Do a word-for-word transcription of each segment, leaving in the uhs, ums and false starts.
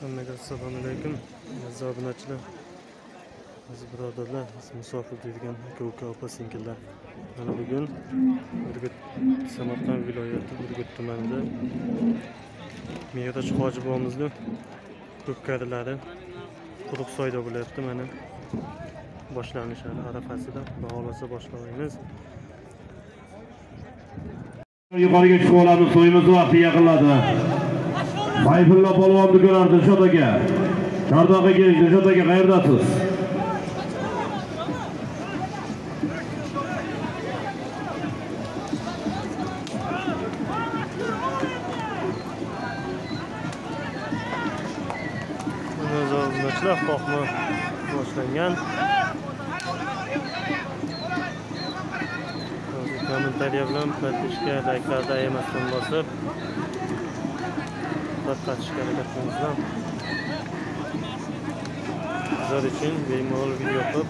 Hammaga assalomu alaykum. Aziz obunachilar, aziz birodarlar, musofir deydigan aka uka opa singillar. Mana bugun Urgut, Samarqand viloyati Urgut tumanida Mehroj hoji bobomizning ko'pkarilari quruq soyda bo'lyapti. Mana boshlanish arafasida, xohlasa boshlaymiz. Yuqoriga chiqib olamiz, so'yimiz vaqti yaqinladi. Sayfulla polvonni ko'rar Dilshod aka. Chordoqqa keling, Dilshod aka, qayerdasiz? O'zbeklar qo'qma boshlangan. Kommentariya bilan paytishga, like'larda emasdan bosib tarqatishga harakat qilamiz. Sizlar uchun bemalol video qilib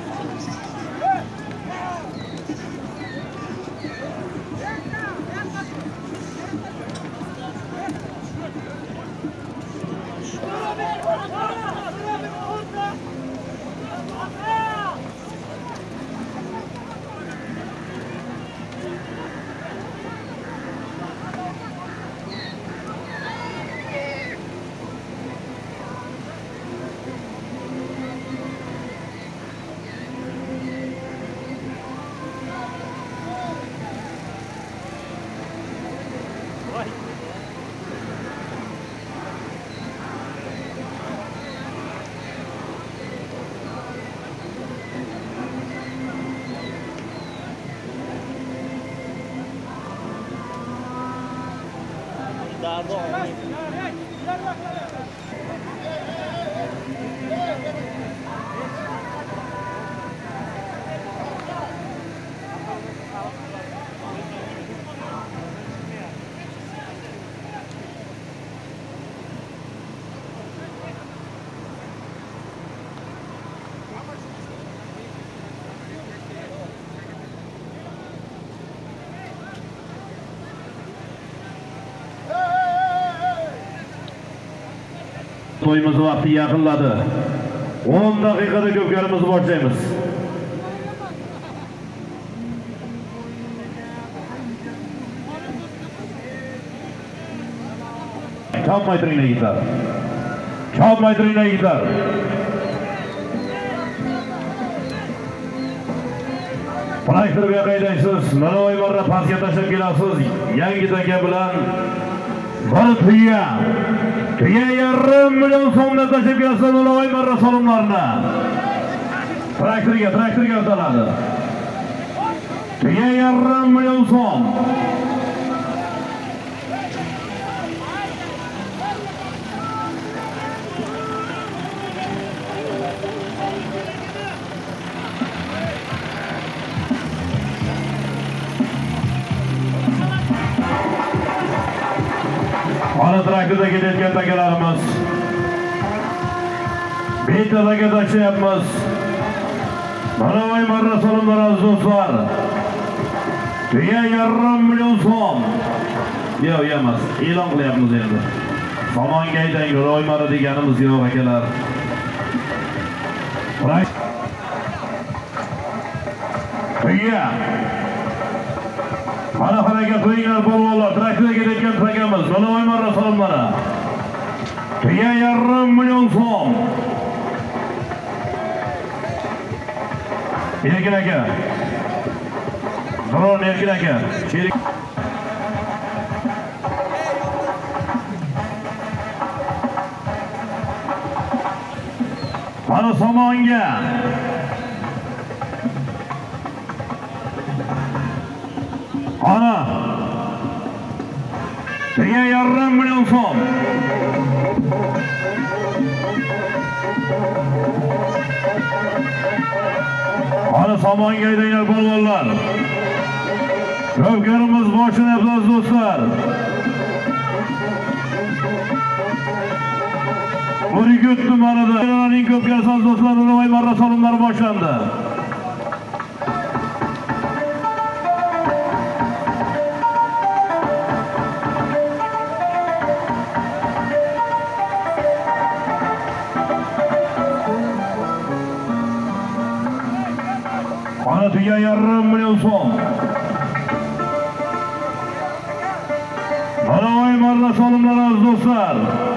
To'yimiz vaqti yaqinladi. o'n daqiqada ko'pkarimizni boshlaymiz. Chopmay turinglar yigitlar. Chopmay turinglar yigitlar. Traktorga qaydaysiz, mana voy marra pastga tashlab kelasiz. Yangi taka bilan bir tuya. Tuya yarim million so'mdan tashlab kelasiz, mana voy marra solimlarni. Traktorga, traktorga o'taladi. Tuya yarim million so'm. Mana traktorda ketayotgan takalarimiz. Betalarga tashlayapmiz. Mana voy marra solimlar aziz do'stlar. Tuya yarim million so'm. Yo'q, emas. E'lon qilyapmiz endi. Somonga aytang, voy marra deganimiz yo'q akalar. Tuya. Mana harakat qiling polvonlar, traktorga ketayotgan takamiz. Mana voy marra solimlar. Tuya yarim million so'm. Erkin aka. Dron Erkin aka. Sherik. Mana somonga. Ana. Tuya yarim million so'm. Ana somonga aydanglar polvonlar. Ko'pkarimiz boshlanyapti do'stlar. Urgut tumanida ning ko'pkarasiz do'stlar, voy marra solimlar boshlandi. Mana tuya yarim million so'm. Mana oy marra solimlar aziz do'stlar.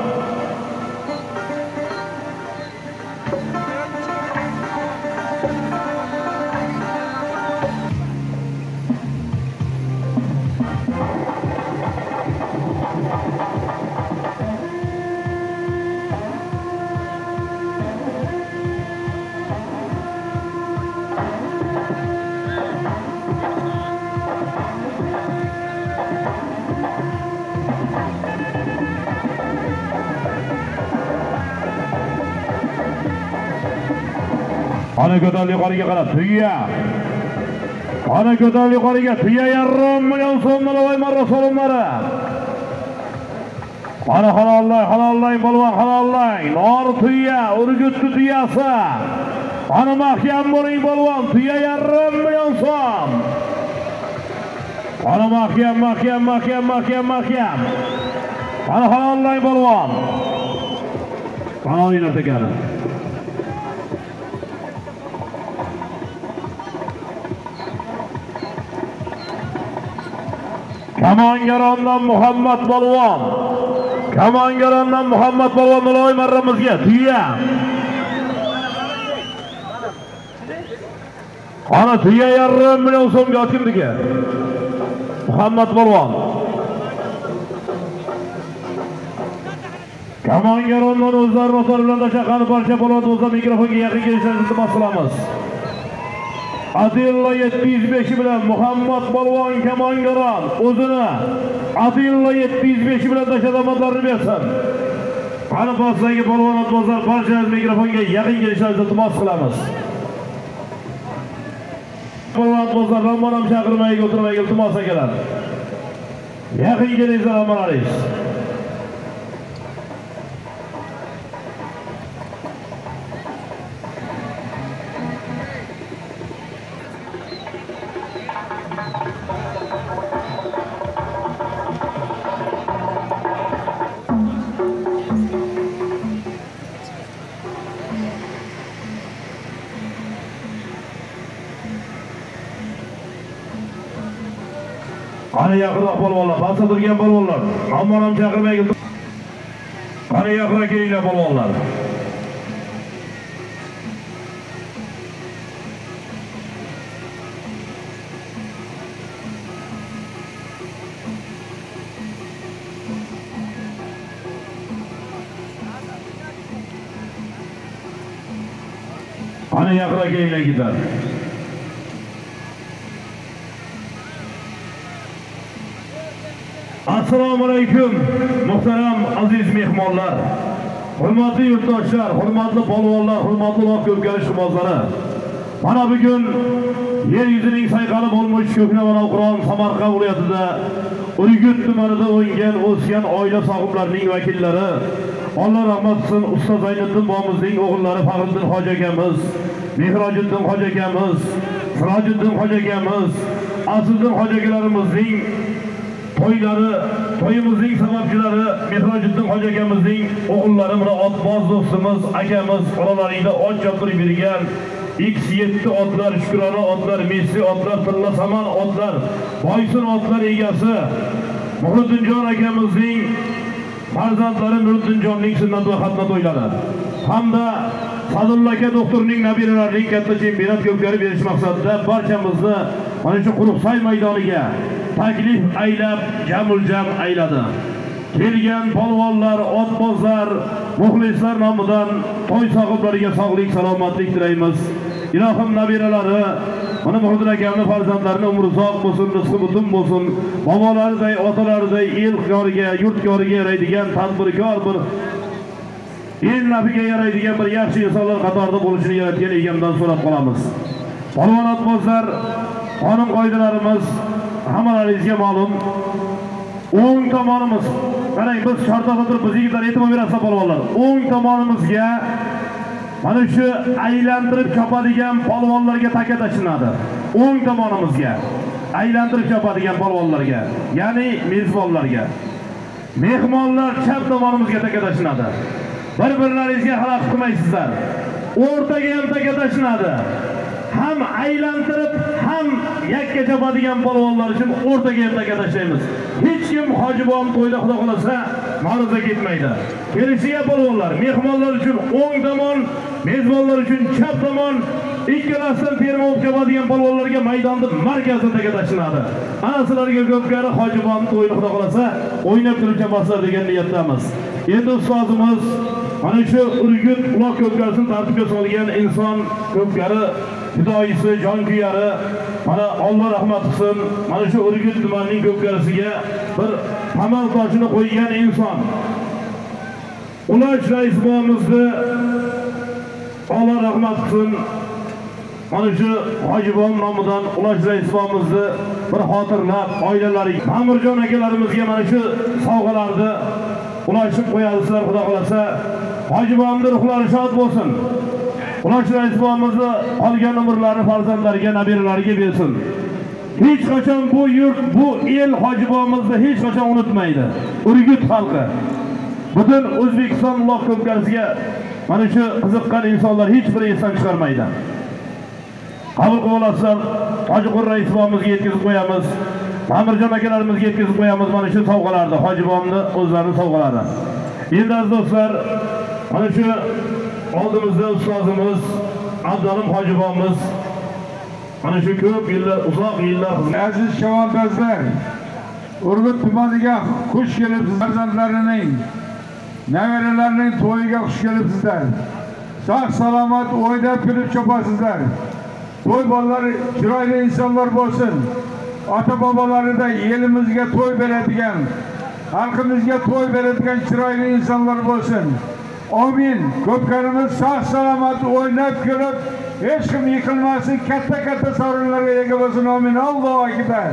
Ana ko'tar yuqoriga qarab tuya. Ana ko'tar yuqoriga tuya yarim million so'mlar voy marra solimlari. Ana halollang, halollang polvon, halollang. Nor tuya, urgutli tuyasi. Ana mahkam bo'ling polvon, tuya yarim million so'm. Ana mahkam, mahkam, mahkam, mahkam, mahkam. Ana halollang polvon. Ana o'ynab tekani. Kamongarondan Muhammad polvon. Kamongarondan Muhammad polvon Noloy marramizga tuya. Ana tuya yarim million so'mga otgimdiki. Muhammad polvon. Kamongarondan o'zlari motor bilan tashaqani barcha polvon o'zlar mikrofonga yaqin kelishlarini iltimos qilamiz. Atilla yetti yuz besh bilan Muhammad polvon Kamongaron o'zini Atilla yetti yuz besh bilan tashadomatlarni bersin. Qani bosdagi polvon otbozlar barchamiz mikrofonga yaqin kelishlarini iltimos qilamiz. Polvon otbozlar Ramon ham chaqirmay o'tirmay iltimos akalar. Yaqin kelinglar amalariz. Qani yaqinroq polvonlar, pastda turgan polvonlar, Ramon ham chaqirmay keldi. Qani yaqinroq kelinglar polvonlar. Qani yaqinroq kelinglar gitar. Assalomu alaykum muhtaram aziz mehmonlar, hurmatli yurtdoshlar, hurmatli polvonlar, hurmatli loq ko'pkarish qimozlari. Mana bugun yer yuzining sayqali bo'lmuş Ko'knavon Qur'on Samarqand viloyatida Urgut tumanida o'ngan o'sgan oila sohiblarining vakillari, Alloh rahmat qilsin, ustoz Zayniddin bomimizning o'g'illari Faxriddin hoji akamiz, Mehrojiddin hoji akamiz, Sirojiddin hoji akamiz, Asliddin hoji akalarimizning to'ylari, to'yimizning sababchilari Mehrojiddin hoji akamizning o'g'illari mana otboz do'stimiz, akamiz oralaringda ot choptirib bergan X yetti otlar, Shukrona otlar, Messi otlar, Tilla Saman otlar, Boysun otlar egasi Muhriddinjon akamizning farzandlari Muhriddinjonning sunnat va xatna to'ylari hamda Sadulla aka doktorning nabiralarining katta chempionat ko'pkari berish maqsadida barchamizni mana shu Quruqsoy maydoniga taklif aylab, jamul-jam ayladi. Kelgan polvonlar, otbozlar, muxlislar nomidan to'y sohiblariga sog'lik, salomatlik tilaymiz. Ilohim nabiralari, mana Muhriddin akamning farzandlarini umri uzoq bo'lsin, rizqi butun bo'lsin. Bobolariday, otalariday el koriga, yurt koriga yaraydigan tadbirkor bir el nafiga yaraydigan bir yaxshi insonlar qatorida bo'lishini yaratgan egamdan so'rab qolamiz. Polvon otbozlar, qonun qoidalarimiz hammalaringizga ma'lum. O'ng tomonimiz, qarang biz chortoqda turib bizga e'tibor berasiz polvonlar. O'ng tomonimizga mana shu aylantirib chopadigan polvonlarga taka tashlanadi. O'ng tomonimizga aylantirib chopadigan polvonlarga, ya'ni mezbonlarga. Mehmonlar chap tomonimizga taka tashlanadi. Bir-birlaringizga xalaqit qilmaysizlar. O'rtaga ham taka tashlanadi. ham aylantirib, ham yakka chopadigan polvonlar uchun o'rtaga yerga tashlaymiz. Hech kim hojibom to'yda xudo xolasa ma'ruza ketmaydi. Kelishiga polvonlar, mehmonlar uchun o'ng tomon, mezbonlar uchun chap tomon, ikkalasidan terma olib keladigan polvonlarga maydonda markazidagi tashlanadi. Ana sizlarga ko'pkari hojibom to'yni xudo xolasa o'ynab turib chapaslar degan niyatdamiz. Endi ustozimiz mana shu Urgut uloq ko'pkarisini tartibga solgan inson ko'pkari fidoyisi, jonkuyari, mana Alloh rahmat qilsin, mana shu Urgut tumanining ko'pkarisiga bir tamal toshini qo'ygan inson. Ulash rais bo'lamizni Alloh rahmat qilsin. Mana shu hojibom nomidan Ulash rais bo'lamizni bir xotirlab oilalari, Ma'murjon akalarimizga mana shu sovg'alarni ulashib qo'yasizlar, xudo xolasa. Hojibomning ruhlari shod bo'lsin. Ulash rais bo'lamizni qolgan umrlarini farzandlariga, nabiralariga bersin. Hech qachon bu yurt, bu el hojibomimizni hech qachon unutmaydi. Urgut xalqi butun O'zbekiston uloq ko'pkarisiga mana shu qiziqqan insonlar hech biri esdan chiqarmaydi. Qabul qilib olasizlar. Hojiqul rais bo'lmizga yetkazib qo'yamiz. Ma'murjon akalarimizga yetkazib qo'yamiz mana shu sovg'alarni, hojibomni o'zlarining sovg'alari. Endi aziz do'stlar, mana shu oldimizda ustozimiz Abdulim hojibomimiz mana shu ko'p yillar, uzoq yillar aziz shavandozlar, Urgut tumaniga xush kelibsiz. Farzandlarining, nevaralarining to'yiga xush kelibsizlar. Sog' salomat o'ynab kulib chopasizlar. To'y bolalari chiroyli insonlar bo'lsin. Ota bobolarida elimizga to'y beradigan, xalqimizga to'y beradigan chiroyli insonlar bo'lsin. Amin. Ko'pkarimiz sog' salomat o'ynab kulib, hech kim yiqilmasin, katta-katta sovrinlarga ega bo'lsin. Amin. Allohu akbar.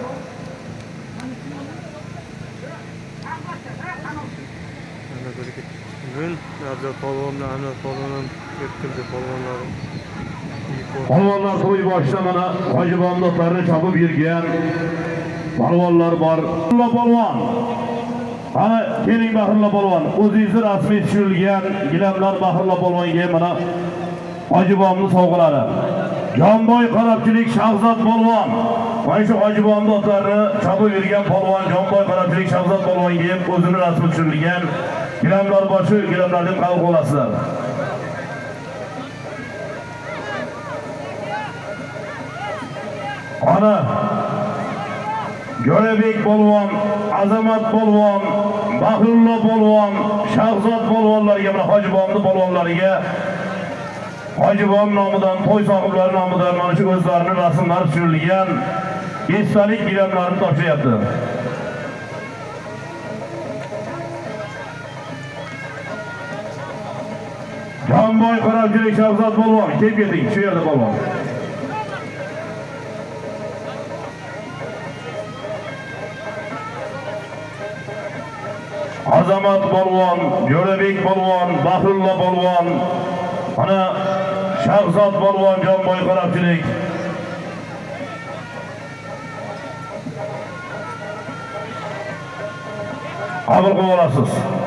Bugun Abdul polvonlar, Anvar polvonlar yetkildi polvonlar. Polvonlar to'y boshida mana hojibomni otlarini chopib yurgan polvonlar bor. Alloh polvon. Ana keling Bahirlo polvon, o'zingizni rasmiy tushirilgan gilamlar Bahirlo polvonga mana hojibomning sovg'alari. Jonboy qarabchilik Shahzod polvon. Mana shu hojibomning otlarini chopib yurgan polvon Jonboy qarabchilik Shahzod polvonga ham o'zini rasmiy tushirilgan gilamlar boshi, gilamlarni qabul qilasizlar. Ana Jo'rabek polvon, Azamat polvon, Bahirlo polvon, Shahzod polvonlarga, mana hojibomning polvonlariga hojibom nomidan, to'y sohiblari nomidan mana shu o'zlarining rasmlari tushirilgan esdalik gilamlarini topshiryapti. Jonboy qarabchilik Shahzod polvon, kelib keting, shu yerda polvon. Azamat polvon, Jo'rabek polvon, Bahirlo polvon, ana Shahzod polvon, Jonboy qarabchilik. Qabul qilib olasiz.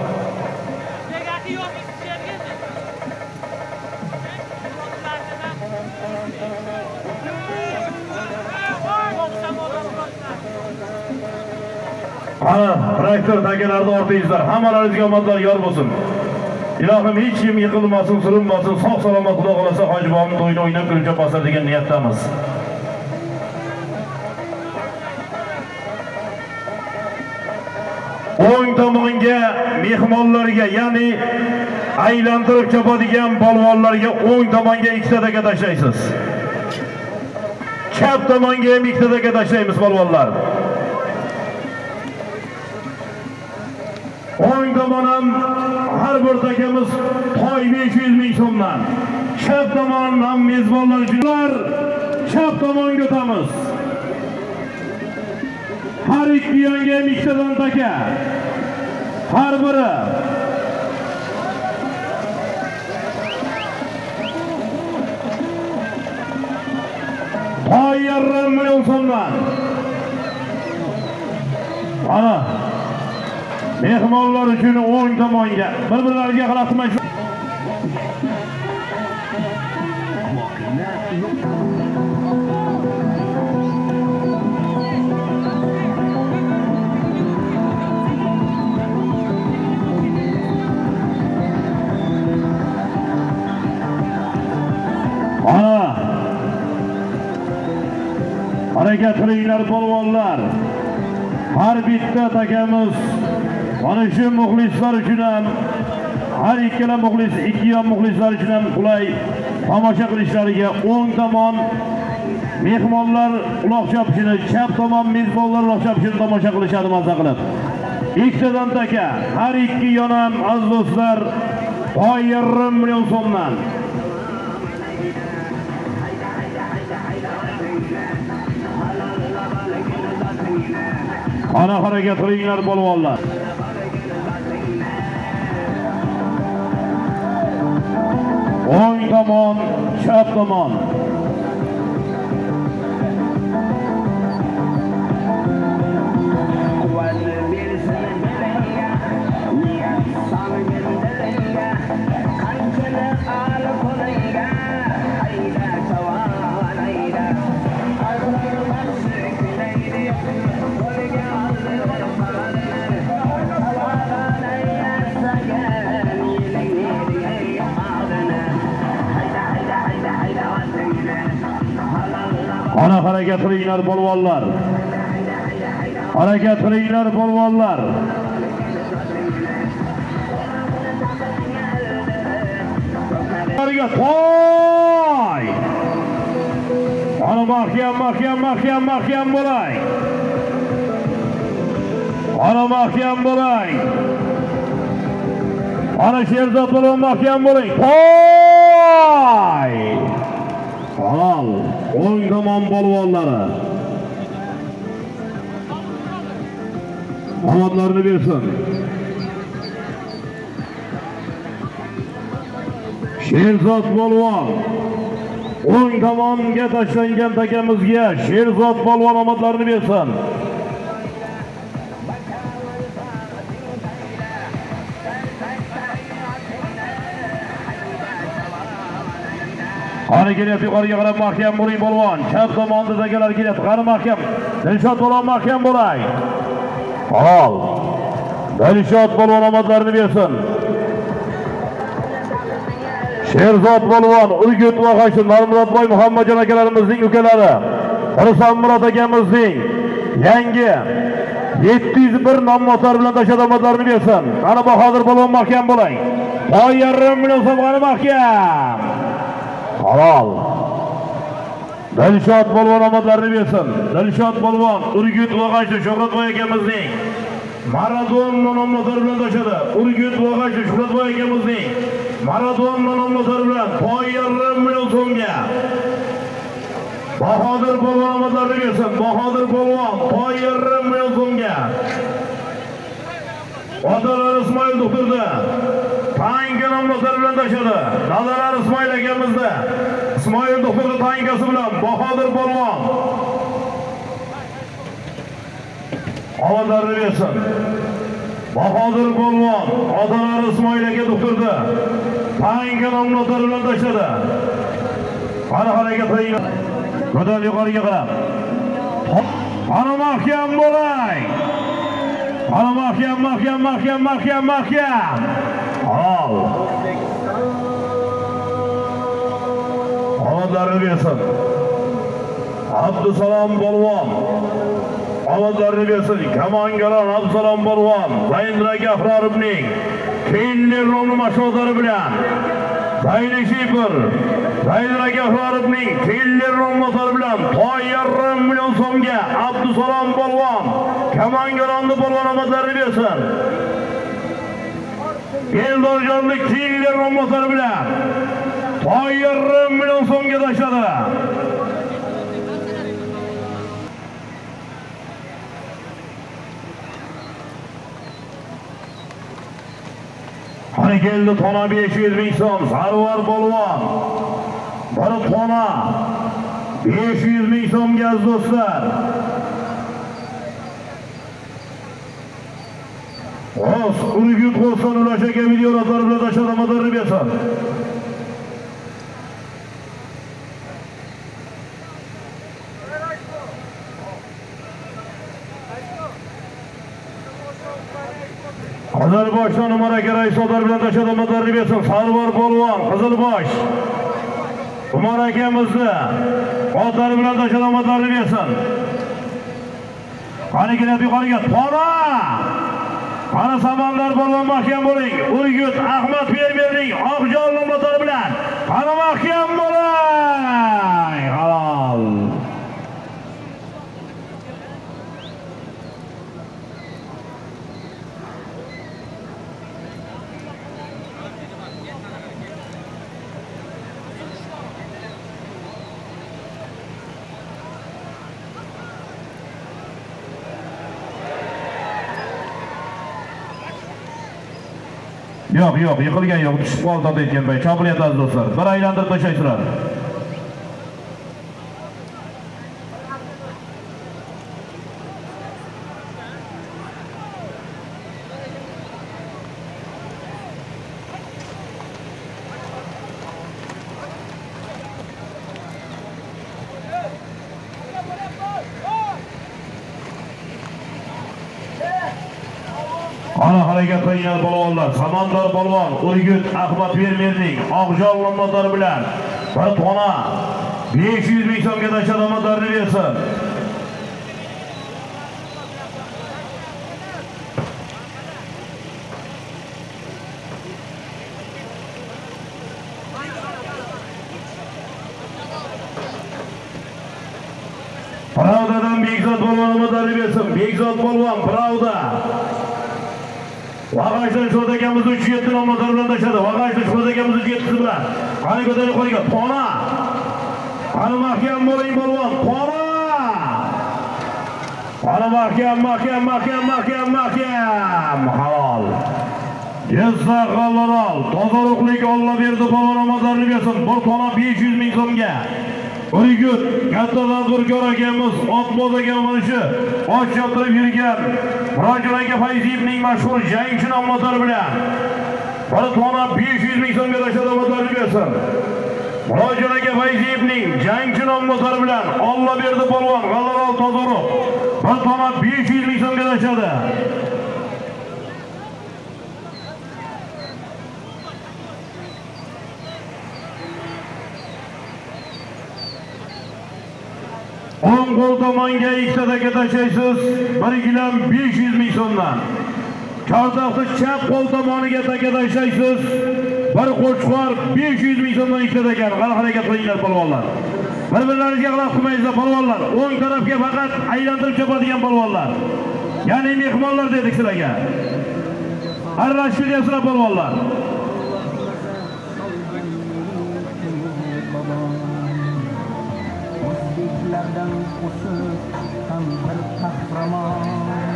Ana traktor takalarida ortingizlar, hammalaringizga omadlar yor bo'lsin. Ilohim hech kim yiqilmasin, surinmasin, sog' salomat xudo xolasa hojibomning to'yini o'ynab kulib chopasizlar degan niyatdamiz. O'ng tomonga mehmonlarga, ya'ni aylantirib chopadigan polvonlarga o'ng tomonga ikkita taka tashlaysiz. Chap tomonga ham ikkita taka tashlaymiz polvonlar. O'ng tomon ham har bir takamiz toy besh yuz ming so'mdan. Chap tomon ham mezbonlar uchun chap tomonga o'tamiz. Har ikki yonga ham ikkitadan taka. Har biri toy yarim million so'mdan. Ana mehmonlar uchun o'ng tomonga bir-birlariga qaratmay Harakat qilinglar polvonlar. Har bitta takamiz mana shu muxlislar uchun ham, har ikkala muxlis, ikki yon muxlislar uchun ham qulay tomosha qilishlariga o'ng tomon mehmonlar uloq chopishini, chap tomon mezbonlar uloq chopishini tomosha qilishadi maza qilib. Ikkitadan taka, har ikki yon ham aziz do'stlar yarim million so'mdan. Ana harakat qilinglar polvonlar. O'ng tomon, chap tomon. Ana harakat qilinglar polvonlar. Harakat qilinglar polvonlar. Harakat qo'y. Ana mahkam, mahkam, mahkam, mahkam bo'ling. Ana mahkam bo'ling. Ana Sherzod polvon mahkam bo'ling. Qo'y. Halol. O'ng tomon polvonlari. Omadlarini bersin. Sherzod polvon. O'ng tomonga tashlangan takamizga Sherzod polvon omadlarini bersin. Qani kelyapti, yuqoriga qarab mahkam bo'ling polvon. Chap tomonda takalar kelyapti. Qani mahkam. Dilshod polvon mahkam bo'ling. Halol. Dilshod polvon omadlarini bersin. Sherzod polvon, Urgut va Hashim Marmurodboy Muhammadjon akalarimizning ukalari. Xursandmurod akamizning yangi yetti yuz bir nomzodlar bilan tashad omadlarini bersin. Qani Bahodir polvon mahkam bo'ling. yarim million so'm qani mahkam. Halol. Dilshod polvon omadlarini bersin. Dilshod polvon, Urgut va Hashim Shuhratboy akamizning Maradona nomzodlar bilan tashadi. Urgut va Hashim Shuhratboy akamizning Maradona nomzodlar bilan yarim million so'mga. Bahodir polvon omadlarini bersin. Bahodir polvon yarim million so'mga. Otalar Ismoil doktorda tanka nomzodlar bilan tashadi. Dadalar Ismoil akamizda Ismoil doktorda tankasi bilan Bahodir polvon omadlarini bersin. Bahodir polvon otalar Ismoil aka doktorda tanka nomzodlar bilan tashadi. Qani harakat qiling. Ko'tar yuqoriga qarab. Qani mahkam bo'ling. Qani mahkam, mahkam, mahkam, mahkam, mahkam. Al. Omadlarini bersin. Abdusalom polvon omadlarini bersin. Kamongaron Abdusalom polvon Zaynra Gafrorovning Kenler nomli mashg'ulotlari bilan Zayni Shipir Zaynra Gafrorovning Kenler nomlari bilan yarim million so'mga Abdusalom polvon Kamongaronning polvon omadlarini bersin. Eldorjonlik Kenler nomlari bilan yarim million so'mga tashadi. Qani keldi tona besh yuz ming so'm Sarvar polvon. Bir tona besh yuz ming so'mga aziz do'stlar. Os Urgut qo'ston ulashaka videolar bilan tashad omadlarini bersin. Qizilboshdan Umar aka raisodar bilan tashad omadlarini bersin. Sarvar polvon Qizilbosh Umar akamizni otlari bilan tashlamoqlarni bersin. Qani keladi yuqoriga Tona. Qani samanlar bo'lgan mahkam bo'ling. Urgut Ahmad Berberning Oqjon nomlari bilan qani mahkam bo'ling. Halol. Yo'q, yo'q, yiqilgan yo'q. Tushib qoldi deyotgan payt. Chopilyapti aziz do'stlar. Bir aylantirib tashlaysizlar. Ana harakat qilgan polvonlar, Samandor polvon, Urgut Ahmad Berberning Oqjon nomlari bilan bir tona besh yuz ming so'mga tashlamoqlarni bersin. Pravdadan Bekzod polvonlarni bersin. Bekzod polvon Pravda. Vag'ashdan Shuhrat akamiz uch yetti nomlari bilan tashladi. Vag'ashdan Shuhrat akamiz uch yetti bilan. Qani ko'tarib qo'yga Tona. Qani mahkam bo'ling polvon. Tona. Qani mahkam, mahkam, mahkam, mahkam, mahkam. Halol. Jizzax halol. Tozaroqlik Alloh berdi polvon nomlari bersin. Bir tona besh yuz ming so'mga. Urgut katta tadbirkor akamiz Otboz akamiz shu och choptirib yurgan Murodjon aka Fayziyevning mashhur jangchi nomlari bilan bir tona besh yuz ming so'mga tashlamoqlarni bersin. Murodjon aka Fayziyevning jangchi nomlari bilan Alloh berdi polvon G'allarol Tozaroq bir tona besh yuz ming so'mga tashladi. O'ng qo'l tomonga ikkitadagi tashlaysiz bir gilam besh yuz ming so'mdan. Chortoqni chap qo'l tomoniga taka tashlaysiz bir qo'chqor besh yuz ming so'mdan ikkitadagan. Qani harakat qilinglar polvonlar. Bir-birlaringizga g'alab qilmaysizlar polvonlar. O'ng tarafga faqat aylantirib chopadigan polvonlar. Ya'ni mehmonlar dedik sizlarga. Aralashib ketyapsizlar polvonlar. Bizlerden usul tanrı kahraman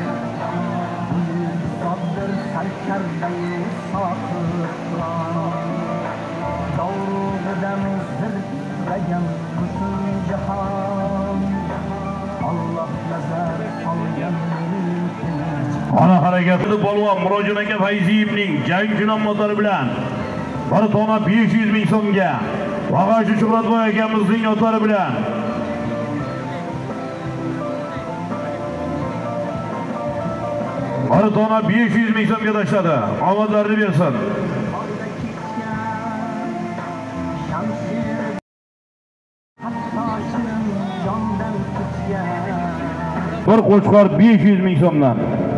Sabır serkerdeyim sakıran Doğrudan zırtlayan bütün cihan Allah nazar algan mülküne Ana harekatini polvon Murodjon aka Fayziyevning jangchi nomlari bilan bir tona besh yuz ming so'mga Vag'ashi Shuhratboy akamizning otlari bilan bir tona besh yuz ming so'mga tashladi. Omadlarni bersin. Bir qo'chqor besh yuz ming so'mdan.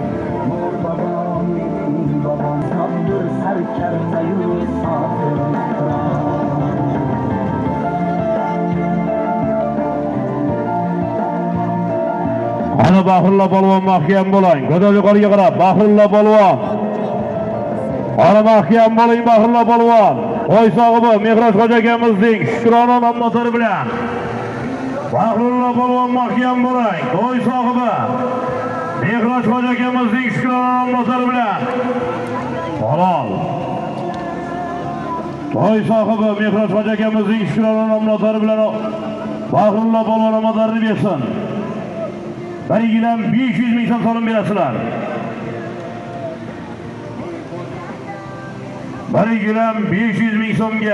Ana Bahrulla polvon mahkam bo'ling. Go'dal yuqoriga qarab, Bahrulla polvon. Ana mahkam bo'ling Bahrulla polvon. Qo'y sohibi Mehroj xo'ja akamizning Shukrona nomlari bilan. Bahrulla polvon mahkam bo'ling. Qo'y sohibi Mehroj xo'ja akamizning Shukrona nomlari bilan. Halol. Qo'y sohibi Mehroj xo'ja akamizning Shukrona nomlari bilan Bahrulla polvon nomlarini bersin. Bir gilam besh yuz ming so'm so'lim berasizlar. Bir gilam besh yuz ming so'mga.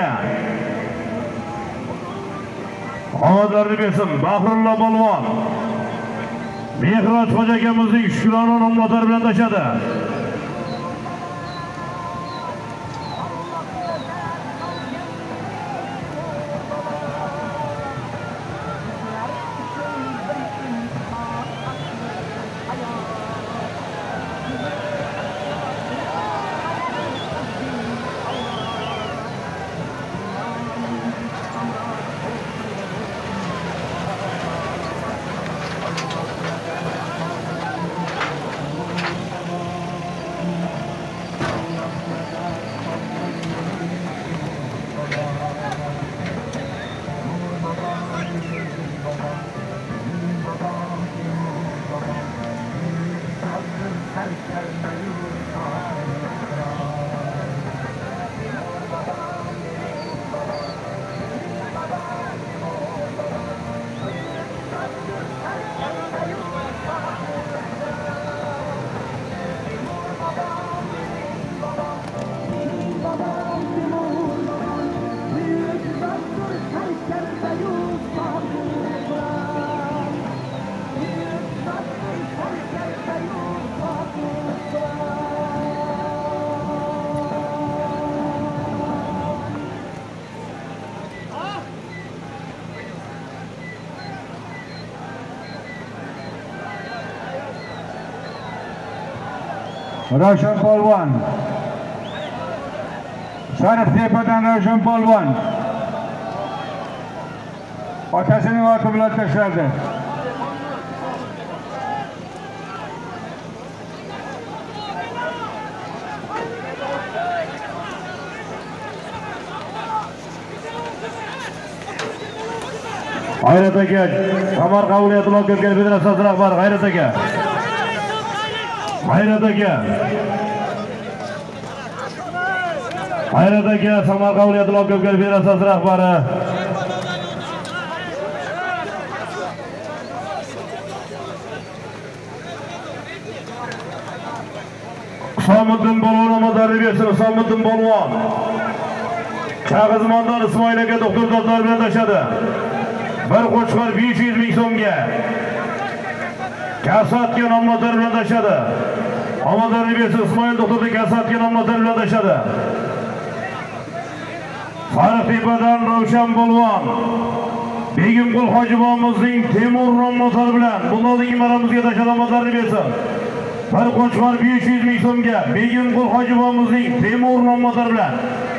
Omadlarni bersin Bahrulla polvon. Mehroj xo'ja akamizning Shukrona nomlari bilan tashladi. Ravshan Polvon. Sariqtepadan Ravshan Polvon. Otasining oti bilan tashladi. G'ayrat aka, Samarqand viloyati Lokopkar federatsiyasi rahbari G'ayrat aka. G'ayrat aka. G'ayrat aka, Samarqand viloyati Lokopkar federatsiyasi rahbari. Husomiddin Polvon Omadali bersin, Husomiddin Polvon. Kag'izmondan Ismoil aka doktor dodlar bilan tashadi. Bir qo'chqor besh yuz ming so'mga. Kasatga nomlotlar bilan tashadi. Omadali bersin, Ismoil doktorning Kasatga nomlotlar bilan tashadi. Sariqtepadan Ravshan Polvon. Begimqul Hojibomizning Temur nomlotlar bilan bundan maramizga tashadi, Omadali bersin. Bir qo'chqor besh yuz ming so'mga Begimqul Hojibomizning Temur nomlotlar bilan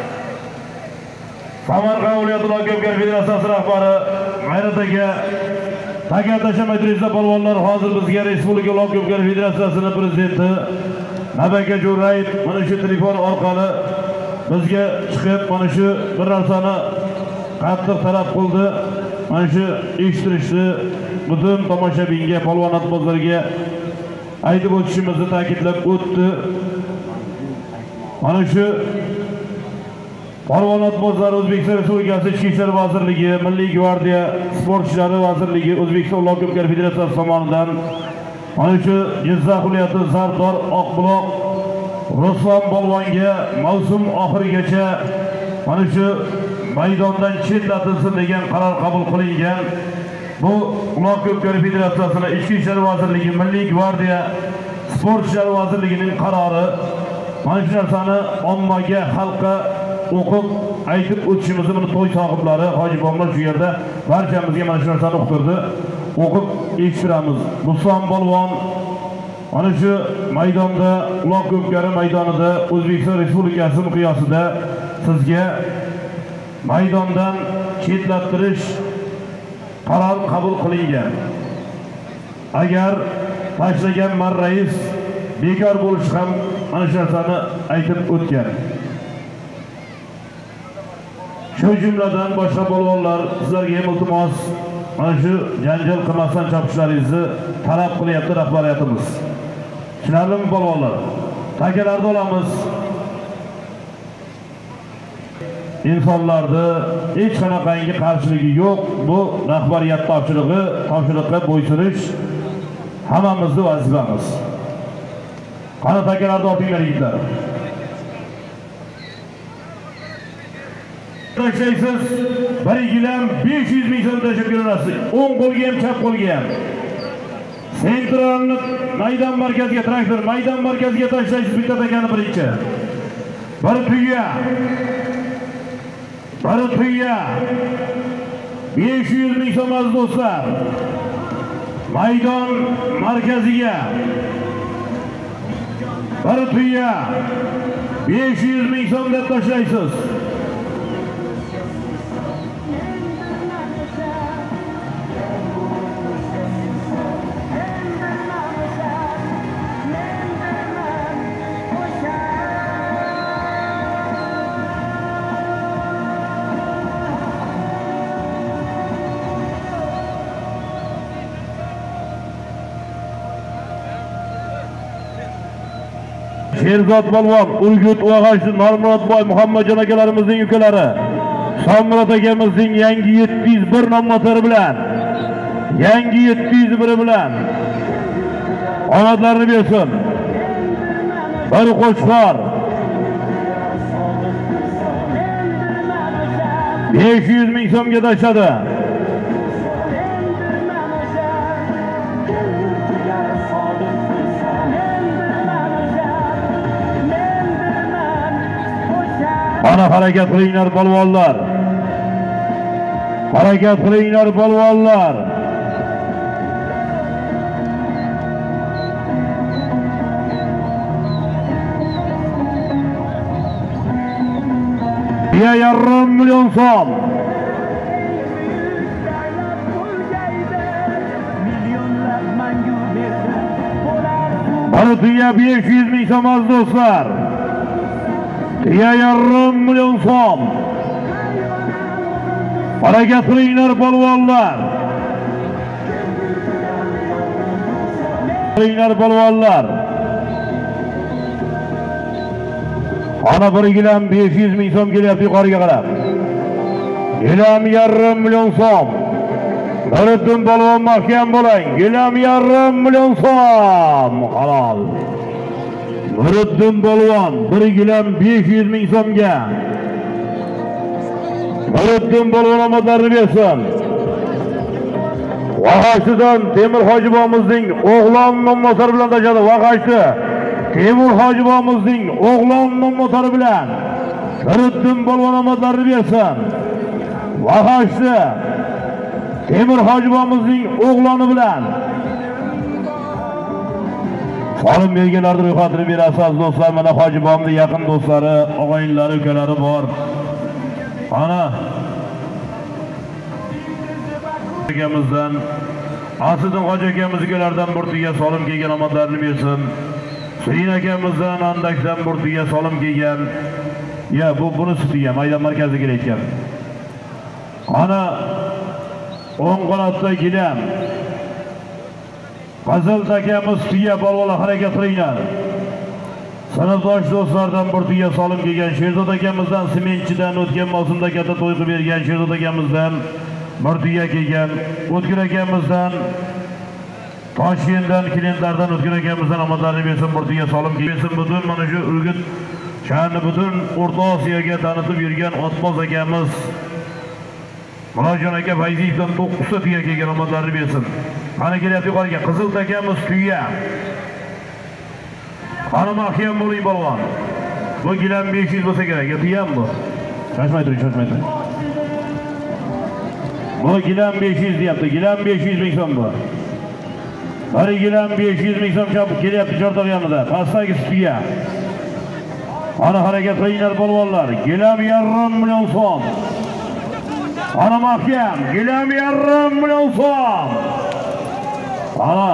Samarqand viloyati Lokopkar federatsiyasi rahbari G'ayrat aka, Takat tashamay turishda polvonlar hozir bizga Respublika Lokopkar federatsiyasining prezidenti Nabaka Jo'rayev mana shu telefon orqali bizga chiqib mana shu bir narsani qattiq talab qildi. Mana shu eshittirishni butun tomoshabinga, polvonat bozoriga aytib o'tishimizni ta'kidlab o'tdi. Mana shu Polvonat bozori O'zbekiston Respublikasi Ichki ishlar vazirligi, Milliy gvardiya sportchilari vazirligi, O'zbekiston Lokopkar federatsiyasi tomonidan mana shu Jizzax viloyati Zardor Oqbuloq Ruslan polvonga mavsum oxirigacha mana shu maydondan chetlatilsin degan qaror qabul qilingan. Bu Lokopkar federatsiyasining Ichki ishlar vazirligi, Milliy gvardiya sportchilari vazirligining qarori. Mana shu narsani ommaga, xalqqa o'qib aytib o'tishimizni buni to'y sohiblari, hojibomlar shu yerda barchamizga mana shu narsani uqtirdi. O'qib eshittiramiz. Ruslan polvon mana shu maydonda, Lokopkar maydonida O'zbekiston Respublikasi miqyosida sizga maydondan chetlattirish qaror qabul qilingan. Agar tashlagan marrais bekor bo'lishi ham mana shu narsani aytib o'tgan. Shu jumladan boshqa polvonlar sizlarga iltimos mana shu janjal qilmasdan chopishlaringizni talab qilyapti rahbariyatimiz. Tushunarlimi polvonlar? Takalarni olamiz. Insonlarda hech qanaqangi qarshiligi yo'q. Bu rahbariyat topshirig'i, topshiriqqa bo'ysunish hammamizning vazifamiz. Qani takalarni oltinglar yigitlar. Tashlaysiz, bir gilam besh yuz ming so'm tashlab berasiz. O'ng qo'lga ham, chap qo'lga ham. Sentralni maydon markaziga, traktor maydon markaziga tashlaysiz bitta takani birinchi. Bir tuya. Bir tuya. besh yuz ming so'm aziz do'stlar. Maydon markaziga. Bir tuya. besh yuz ming so'm deb tashlaysiz. Sherzod polvon, Urgut Og'ashli, Normurodboy, Muhammadjon akalarimizning ukalari, Somrat akamizning yangi yetti yuz bir nomlari bilan, yangi yetti yuz bir bilan omadlarini bersin. Bir qo'chqor besh yuz ming so'mga tashladi. Ana harakat qilinglar polvonlar. Harakat qilinglar polvonlar. tuya yarım milyon so'm. Bana tuya besh yuz ming so'm aziz do'stlar. Tuya yarım milyon so'm. Harakat qilinglar polvonlar. Qilinglar polvonlar. Ana bir gilam besh yuz ming so'm kelyapti yuqoriga qarab. Gilam yarım milyon so'm. Nuriddin polvon mahkam bo'ling. Gilam yarım milyon so'm. Halol. Nuriddin polvon bir gilam besh yuz ming so'mga. Nuriddin polvon omadlarini bersin. Vaqashtidan Temur hojibomizning o'g'lon nommotori bilan tashadi. Vaqashti Temur hojibomizning o'g'lon nommotori bilan Nuriddin polvon omadlarini bersin. Vaqashti Temur hojibomizning o'g'loni bilan solim berganlarni ro'yxatini berasiz do'stlar. Mana hojibomning yaqin do'stlari, og'aynilari, ukalari bor. Ana akamizdan, Asliddin hoji akamiz ukalardan burtiga solim kelgan omadlarini bersin. Suyin akamizdan Andakdan burtiga solim kelgan. Ya bu buni sutiga maydon markaziga kelayotgan. Ana o'ng qanotda gilam. Qizil takamiz tuya polvonlar harakat qilinglar. Sinfdosh do'stlardan burtiga solim kelgan Sherzod akamizdan Sementchidan o'tgan mavsumda katta to'y qilib bergan Sherzod akamizdan burtiga kelgan. O'tkir akamizdan Toshkentdan klientlardan O'tkir akamizdan omadlarini bersin, burtiga solim kelsin. Butun mana shu Urgut shahrini butun O'rta Osiyoga tanitib yurgan Otboz akamiz Murodjon aka Fayziyevdan to'qqizta tuya kelgan omadlarini bersin. Mana kelyapti yuqoriga Qizil takamiz tuya. Qani mahkam bo'ling polvon. Bu gilam besh yuz bo'lsa kerak. Tuyam bu. Shoshmay turing, shoshmay turing. Bu gilam besh yuz deyapti. Gilam besh yuz ming so'm bu. Bir gilam besh yuz ming so'm chopib kelyapti Chortoq yonida. Pastdagi tuya. Ana harakat qilinglar polvonlar. Gilam yarım milyon so'm. Ana mahkam, gilam yarım milyon so'm. Ana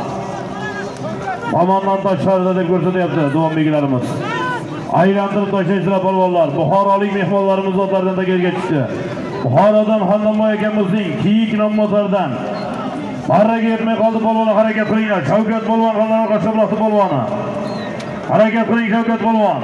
Tomondan tashqarida deb ko'rsatyapti duom begilarimiz. Aylantirib tashlaysizlar polvonlar. Buxorolik mehmonlarimiz otlaridan tagerga tushdi. Buxorodan Xondomoy akamizning Kiyik nommotoridan barraga yetmay qoldi polvonlar, harakat qilinglar. Shavkat polvon Xondomoy Qashqadaryo polvoni. Harakat qiling Shavkat polvon.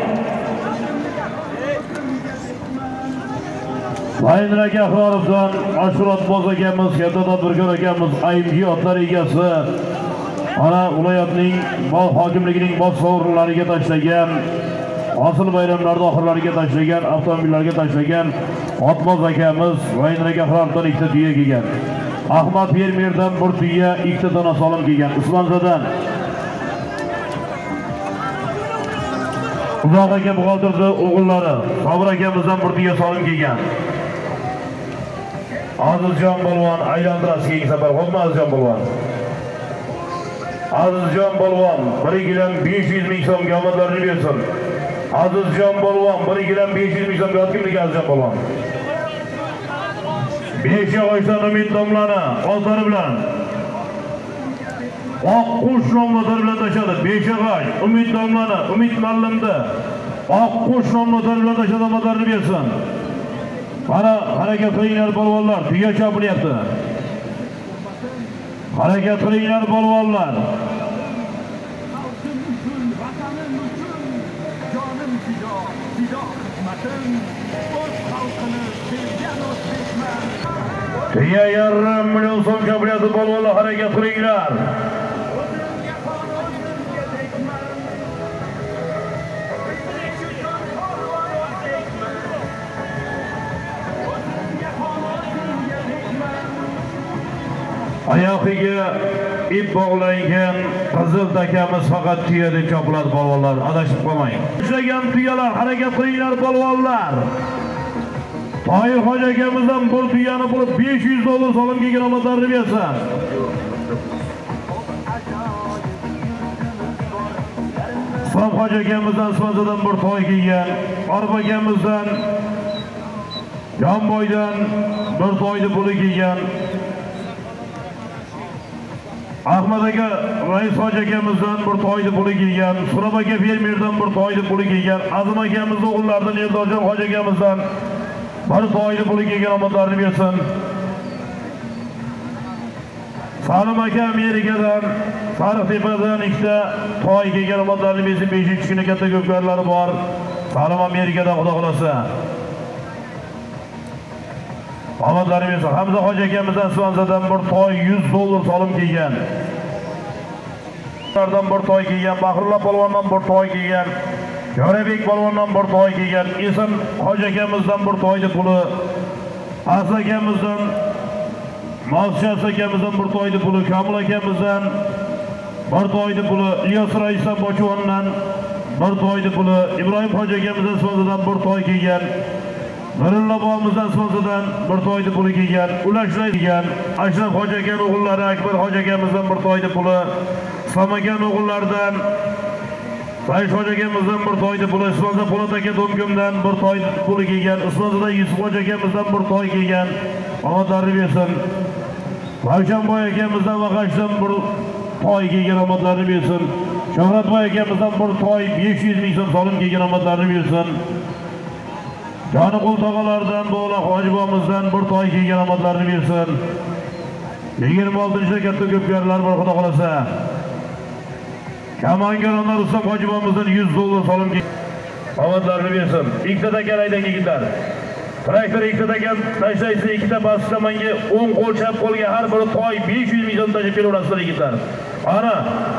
Bayindir aka Axrorovdan Ashurot boz akamiz, katta tadbirkor akamiz, A M G otlar egasi. Ana viloyatning bog' hokimligining bosh sovrinlariga tashlagan, hosil bayramlarda oxirlariga tashlagan, avtomobillarga tashlagan Otboz akamiz Bayindir aka Axrorovdan ikkita tuya kelgan. Ahmad Fermerdan bir tuya, ikkita dona solim kelgan. Usmonzadan Uzoq aka buxgalterda o'g'illari Sobir akamizdan bir tuya solim kelgan. Azizjon polvon aylantirasiz keyingi safar. Xo'pmi Azizjon polvon? Azizjon polvon bir gilam besh yuz ming so'mga omadlarini bersin. Azizjon polvon bir gilam besh yuz ming so'mga otkinlik Azizjon polvon. besh yog'ochdan Umid domlani oltari bilan Oqqush nomlari bilan tashadi. besh yog'och Umid domlani Umid mallimda Oqqush nomlari bilan tashadi, omadlarini bersin. Mana harakat qilinglar polvonlar, tuya chopilyapti. Harakat qilinglar polvonlar. tuya yarım milyon so'm chopilyapti polvonlar, harakat qilinglar. Oyoqiga ip bog'langan qizil takamiz faqat tuya deb chopiladi polvonlar, adashib qolmang. Ishlagan tuyalar, harakat qilinglar polvonlar. Toyir hoji akamizdan bir tuyani bo'lib besh yuz dollar solim kelgan omadlarini bersin. Islom hoji akamizdan Ismozadan bir toy kelgan, Orif akamizdan Jonboydan bir to'yni puli kelgan. Ahmad aka Rais hoji akamizdan bir to'yni puli kelgan. Surab aka fermerdan bir to'yni puli kelgan. Azim akamizning o'g'illaridan Eldorjon hoji akamizdan bir to'yni puli kelgan, omadlarini bersin. Salim aka Amerikadan, Sariqtepadan ikkita to'y kelgan, omadlarini bersin. beshinchi kuni katta ko'pkarlari bor. Salim Amerikadan, xudo xolasa. Omadlarini bersin. Hamza hoji akamizdan Svanzadan bir to'y yuz dollar solim kelgan. Ulardan bir to'y kelgan, Bahrulla polvondan bir to'y kelgan. Jo'rabek polvondan bir to'y kelgan. Esim hoji akamizdan bir to'yni puli. Asli akamizdan, Mavshas akamizdan bir to'yni puli, Kamil akamizdan bir to'yni puli, Ilyos raisdan Bochvondan bir to'yni puli, Ibrohim hoji akamizdan Svanzadan bir to'y kelgan. Nurullo bobomizdan Svanzadan bir to'yni puli kelgan. Ulashlar kelgan. Ashraf hoji aka o'g'illari Akbar hoji akamizdan bir to'yni puli. Islom aka o'g'illaridan Sayf hoji akamizdan bir to'yni puli, Svanza Po'lat aka Do'mkumdan bir to'yni puli kelgan. Usmonzadan Yusuf hoji akamizdan bir to'y kelgan. Omadlarini bersin. Ravshanboy akamizdan Vaqashdan bir to'y kelgan, omadlarini bersin. Shohratboy akamizdan bir to'y besh yuz ming so'm solim kelgan, omadlarini bersin. Joniqul tog'alardan Bo'la hoji bobomizdan bir to'y kelgan, omadlarini bersin. yigirma oltinchi katta ko'pkarlar bor, xudo xolasa. Kamangaronlar Rustam hoji bobomizdan yuz dollar solim kelgan, omadlarini bersin. Ikkita kalaydan yigitlar. Traktor ikkita ekan, tashlaysiz ikkita bosqich menga o'ng qo'l chap qo'lga har biri to'y besh yuz ming so'm tashib beraverasizlar yigitlar. Ana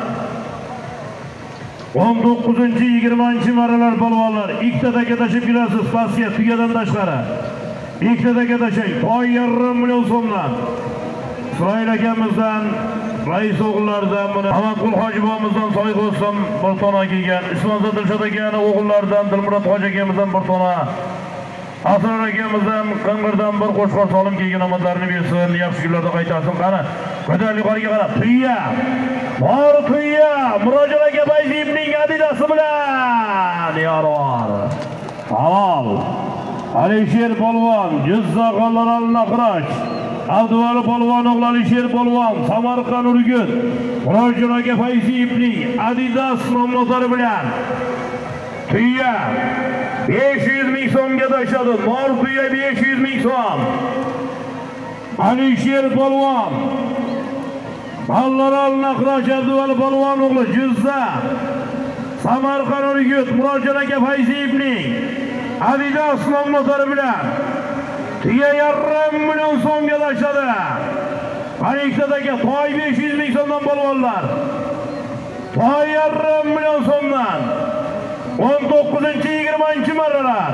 o'n to'qqizinchi yigirmanchi marralar polvonlar ikkita taka tashib kelasiz pastga tugadan tashqari. Ikkita taka tashang, to'y yarim million so'mdan. Isroil akamizdan, Rais o'g'illaridan, buni Amadqul hoji bobomizdan so'yga o'sam bir tona kelgan. Usmonzod Dilshod akaning o'g'illaridan Dilmurod hoji akamizdan bir tona. Asrar akamizdan Qing'irdan bir qo'shqor solim kelgan, omadlarini bersin. Yaxshi kunlarda qaytarsin. Qani, ko'tar yuqoriga qarab. Tuya. Bor tuya. Murojon aka Bayzibning Adidasi bilan yoror. Halol. Alisher polvon, Jizzaxonlar al-Naqrash. Abduvali polvon o'g'li Alisher polvon, Samarqand Urgut. Murojon aka Bayzibning Adidas nomlari bilan tuya besh yuz ming so'mga tashladi. Mor tuya besh yuz ming so'm. Alisher polvon, Ballar al-Naqrash Abduvali polvon o'g'li Jizzax, Samarqand Urgut. Murojon aka Fayziyevning Adidas nomlari bilan tuya yarim million so'mga tashladi. Qaniqdagi to'y besh yuz ming so'mdan polvonlar. To'y yarim million so'mdan. o'n to'qqizinchi yigirmanchi marralar.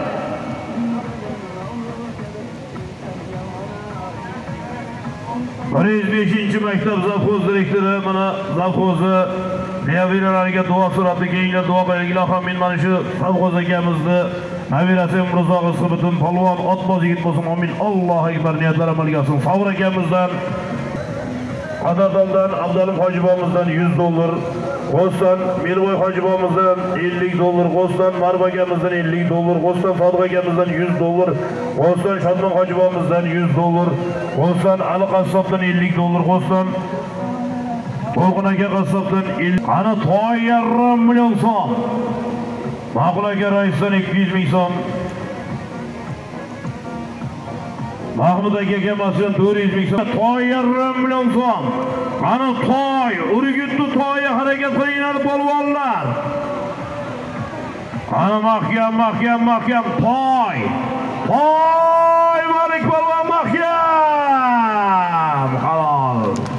bir yuz beshinchi maktab zavxoz direktori mana zavxozi nabiralariga duo so'rabdi. Keyingi duo qiling. Ilohim, men mana shu zavxoz akamizni nabirasi Mirzo qizli butun polvon otboz yigit bo'lsin. Amin. Allohu akbar. Niyatlar amalga oshsin. Savr akamizdan, Qadardondan Abdulim hoji bobomizdan yuz dollar, Qo'ston Mirvoy hoji bobomizdan ellik dollar, Qo'ston Marba akamizdan ellik dollar, Qo'ston Sodiq akamizdan yuz dollar, Qo'ston Shodmon hoji bobomizdan yuz dollar, Qo'ston Ali qassobdan ellik dollar, Qo'ston To'lqin aka qassobdan ellik. Ana to'y yarim million so'm. Ma'qul aka raisdan ikki yuz ming so'm. Mahmud aka kamasidan to'rt yuz ming so'm. To'y yarim million so'm. Mana to'y, Urgutni to'yi harakat qilinglar polvonlar. Ana mahkam, mahkam, mahkam to'y. To'y Malik polvon mahkam. Halol.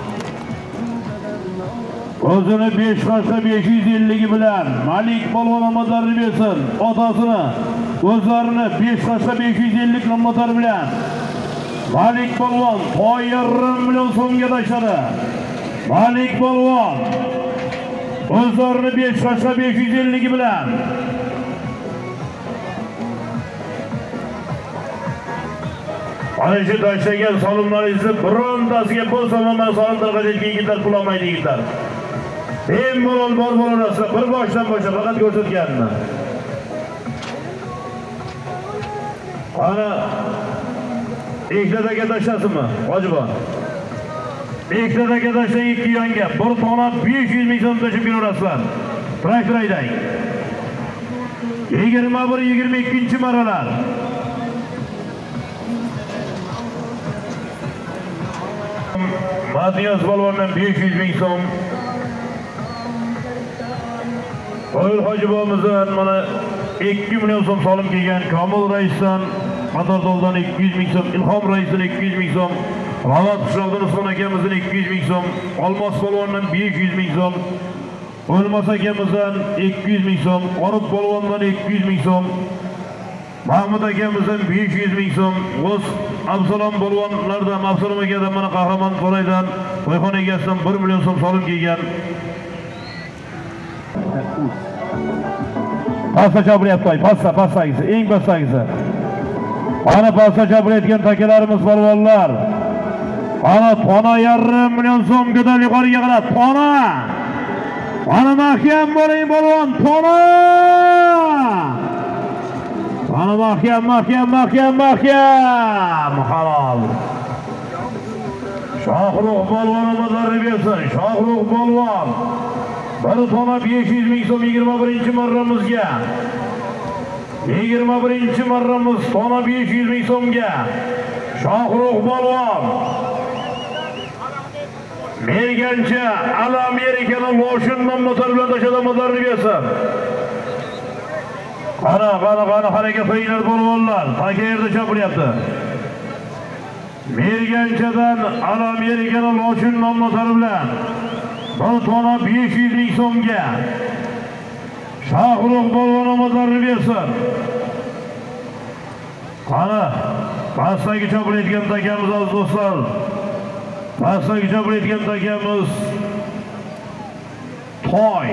O'zini besh qashqa besh yuz ellik bilan Malik polvon omadlarini bersin. Otasini o'zlarini besh qashqa besh yuz ellik nomlari bilan Malik polvon to'y yarim million so'mga tashladi. Malik polvon o'zlarini besh qashqa besh yuz ellik bilan ana shu tashlagan solimlaringizni birontasiga pul so'mman solimtirg'ajak yigitlar pul olmaydi yigitlar. Bemalol bor bo'larasiz, bir boshdan boshlab faqat ko'rsatganman. Ana ikkitadaga tashlasizmi? Hojiboy. Ikkitadaga tashlang ikki yonga. Bir tona besh yuz ming so'm tashib kelaverasizlar. Traktor haydang. yigirma bir yigirma ikkinchi marralar. Matiyas Balvondan besh yuz ming so'm. Qo'yil Hojiboyimizdan mana ikki million so'm solim kelgan. Komil raisdan Matordoldan ikki yuz ming so'm, Ilhom raisdan ikki yuz ming so'm, Ravat qishloqdan Usmon akamizdan ikki yuz ming so'm, Olmos Balvondan besh yuz ming so'm, O'lmas akamizdan ikki yuz ming so'm, Orif Balvondan ikki yuz ming so'm, Mahmud akamizdan besh yuz ming so'm, O'z Absalom Balvonlardan, Absalom akadan mana Qahramon Qo'raydan, to'yxona egasidan bir million so'm solim kelgan. Pasta chapiryapti, pasta, pastagisi, eng pastagisi. Ana pasta chapiryotgan takalarimiz balvonlar. Ana tona yarim million so'm ko'tarib yuqoriga qarab, tona. Ana mahkam bo'ling balvon, tona. Ana mahkam, mahkam, mahkam, mahkam. Halol. Shohruh balvon omadlari bersin, Shohruh balvon. Bir tona besh yuz ming so'm yigirma birinchi marramizga. yigirma birinchi marramiz tona besh yuz ming so'mga. Shohruh balvon. Mergancha ala Amerikaning Loshin nommotor bilan tashadamadlarni bersin. Qara, qara, qara harakat qilinglar balvonlar. Taka yerda chapiryapti. Merganchadan ala Amerikaning Loshin nommotor bilan bir tona besh yuz ming so'mga. Shohruh balvon omadlarni bersin. Qani, pastdagi chapiryotgan takamiz aziz do'stlar. Pastdagi chapiryotgan takamiz Toy.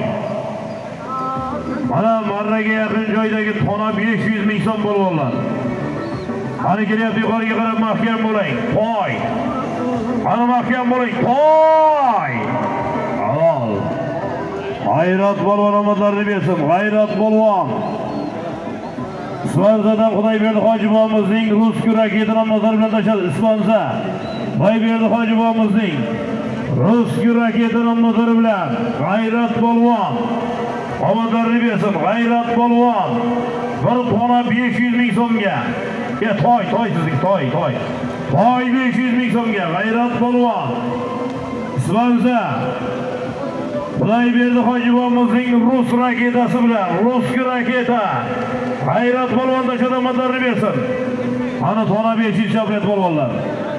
Mana marraga yaqin joydagi tona besh yuz ming so'm balvonlar. Qani kelyapti, yuqoriga qarab mahkam bo'ling. Toy. Qani mahkam bo'ling. Toy. Halol. G'ayrat balvon omadlarini bersin. G'ayrat balvon. Ispanzadan Xudoyberdi Hojiboyimizning rus raketa nomlari bilan tashadi. Ispanza. Xudoyberdi Hojiboyimizning rus raketa nomlari bilan G'ayrat balvon omadlarini bersin. G'ayrat balvon. Bir tona besh yuz ming so'mga. Ya toy, toy sizga, toy, toy. Toy besh yuz ming so'mga. G'ayrat balvon. Ispanza. Xudoyberdi Hojiboyimizning rus raketasi bilan, rus raketa. G'ayrat balvon tashadamadlarni bersin. Ana tona besh yuz chapiryapti balvonlar.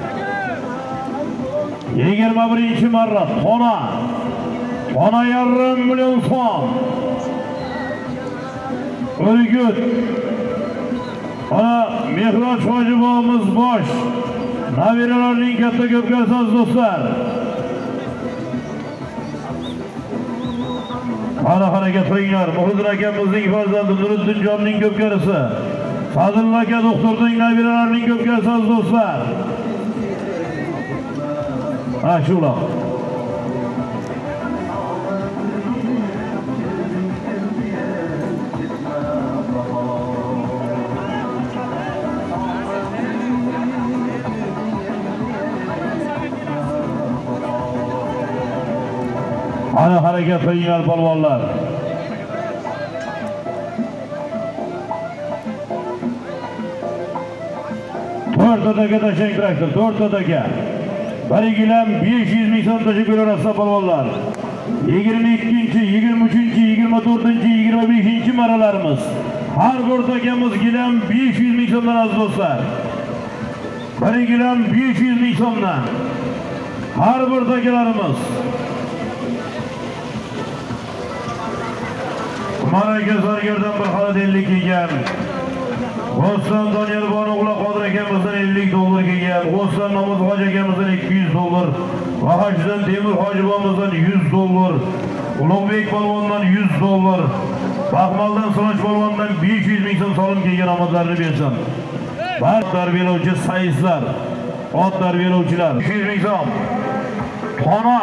yigirma birinchi marra tona. Tona yarim million so'm. O'rgut. Ana Mehroj Hojiboyimiz bosh. Nabiralarning katta ko'pkasi do'stlar. Ana harakat qilinglar. Muhriddin akamizning farzandi Nuriddinjonning ko'pkarisi. Sadulla aka doktorning nabiralarining ko'pkasi do'stlar. Ha shular. Ana harakat qilinglar polvonlar. to'rttadaga tashlang traktor, to'rttadaga. Birigilam besh yuz ming so'm tashib berasizlar polvonlar. yigirma ikkinchi, yigirma uchinchi, yigirma to'rtinchi, yigirma beshinchi marralarimiz. Har bir takamiz gilam besh yuz ming so'mdan aziz do'stlar. Birigilam besh yuz ming so'mdan. Har bir takalarimiz. Maraka zargardan bir xalat ellik kelgan. G'ossan Doniyor Bono'g'la Qodir akamizdan ellik dollar kelgan. G'ossan Namoz Hoji akamizdan ikki yuz dollar. Vahajdan Temur Hojiboyimizdan yuz dollar. Ulug'bek polvondan yuz dollar. Baxmaldan Siroj polvondan besh yuz ming so'm solim kelgan omadlarini bersin. Bar tarbiyalovchi sayislar, ot tarbiyalovchilar besh yuz ming so'm. Xona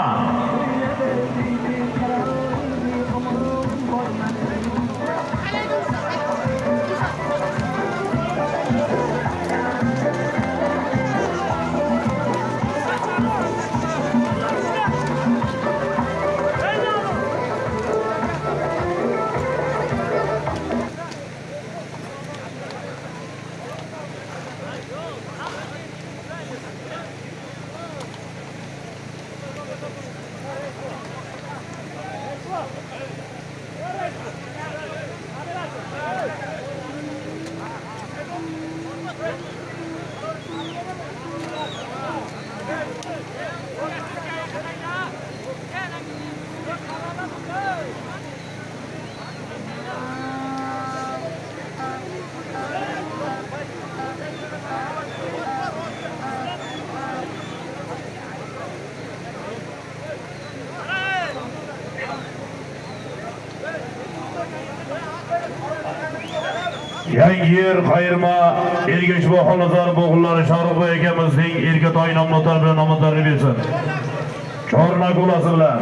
Yangiyer Qayirma Ergashbo Xonazar bo'g'illari Shoruqboy akamizning Erkatoy nomlari bilan omadlarini bersin. Chorna golasi bilan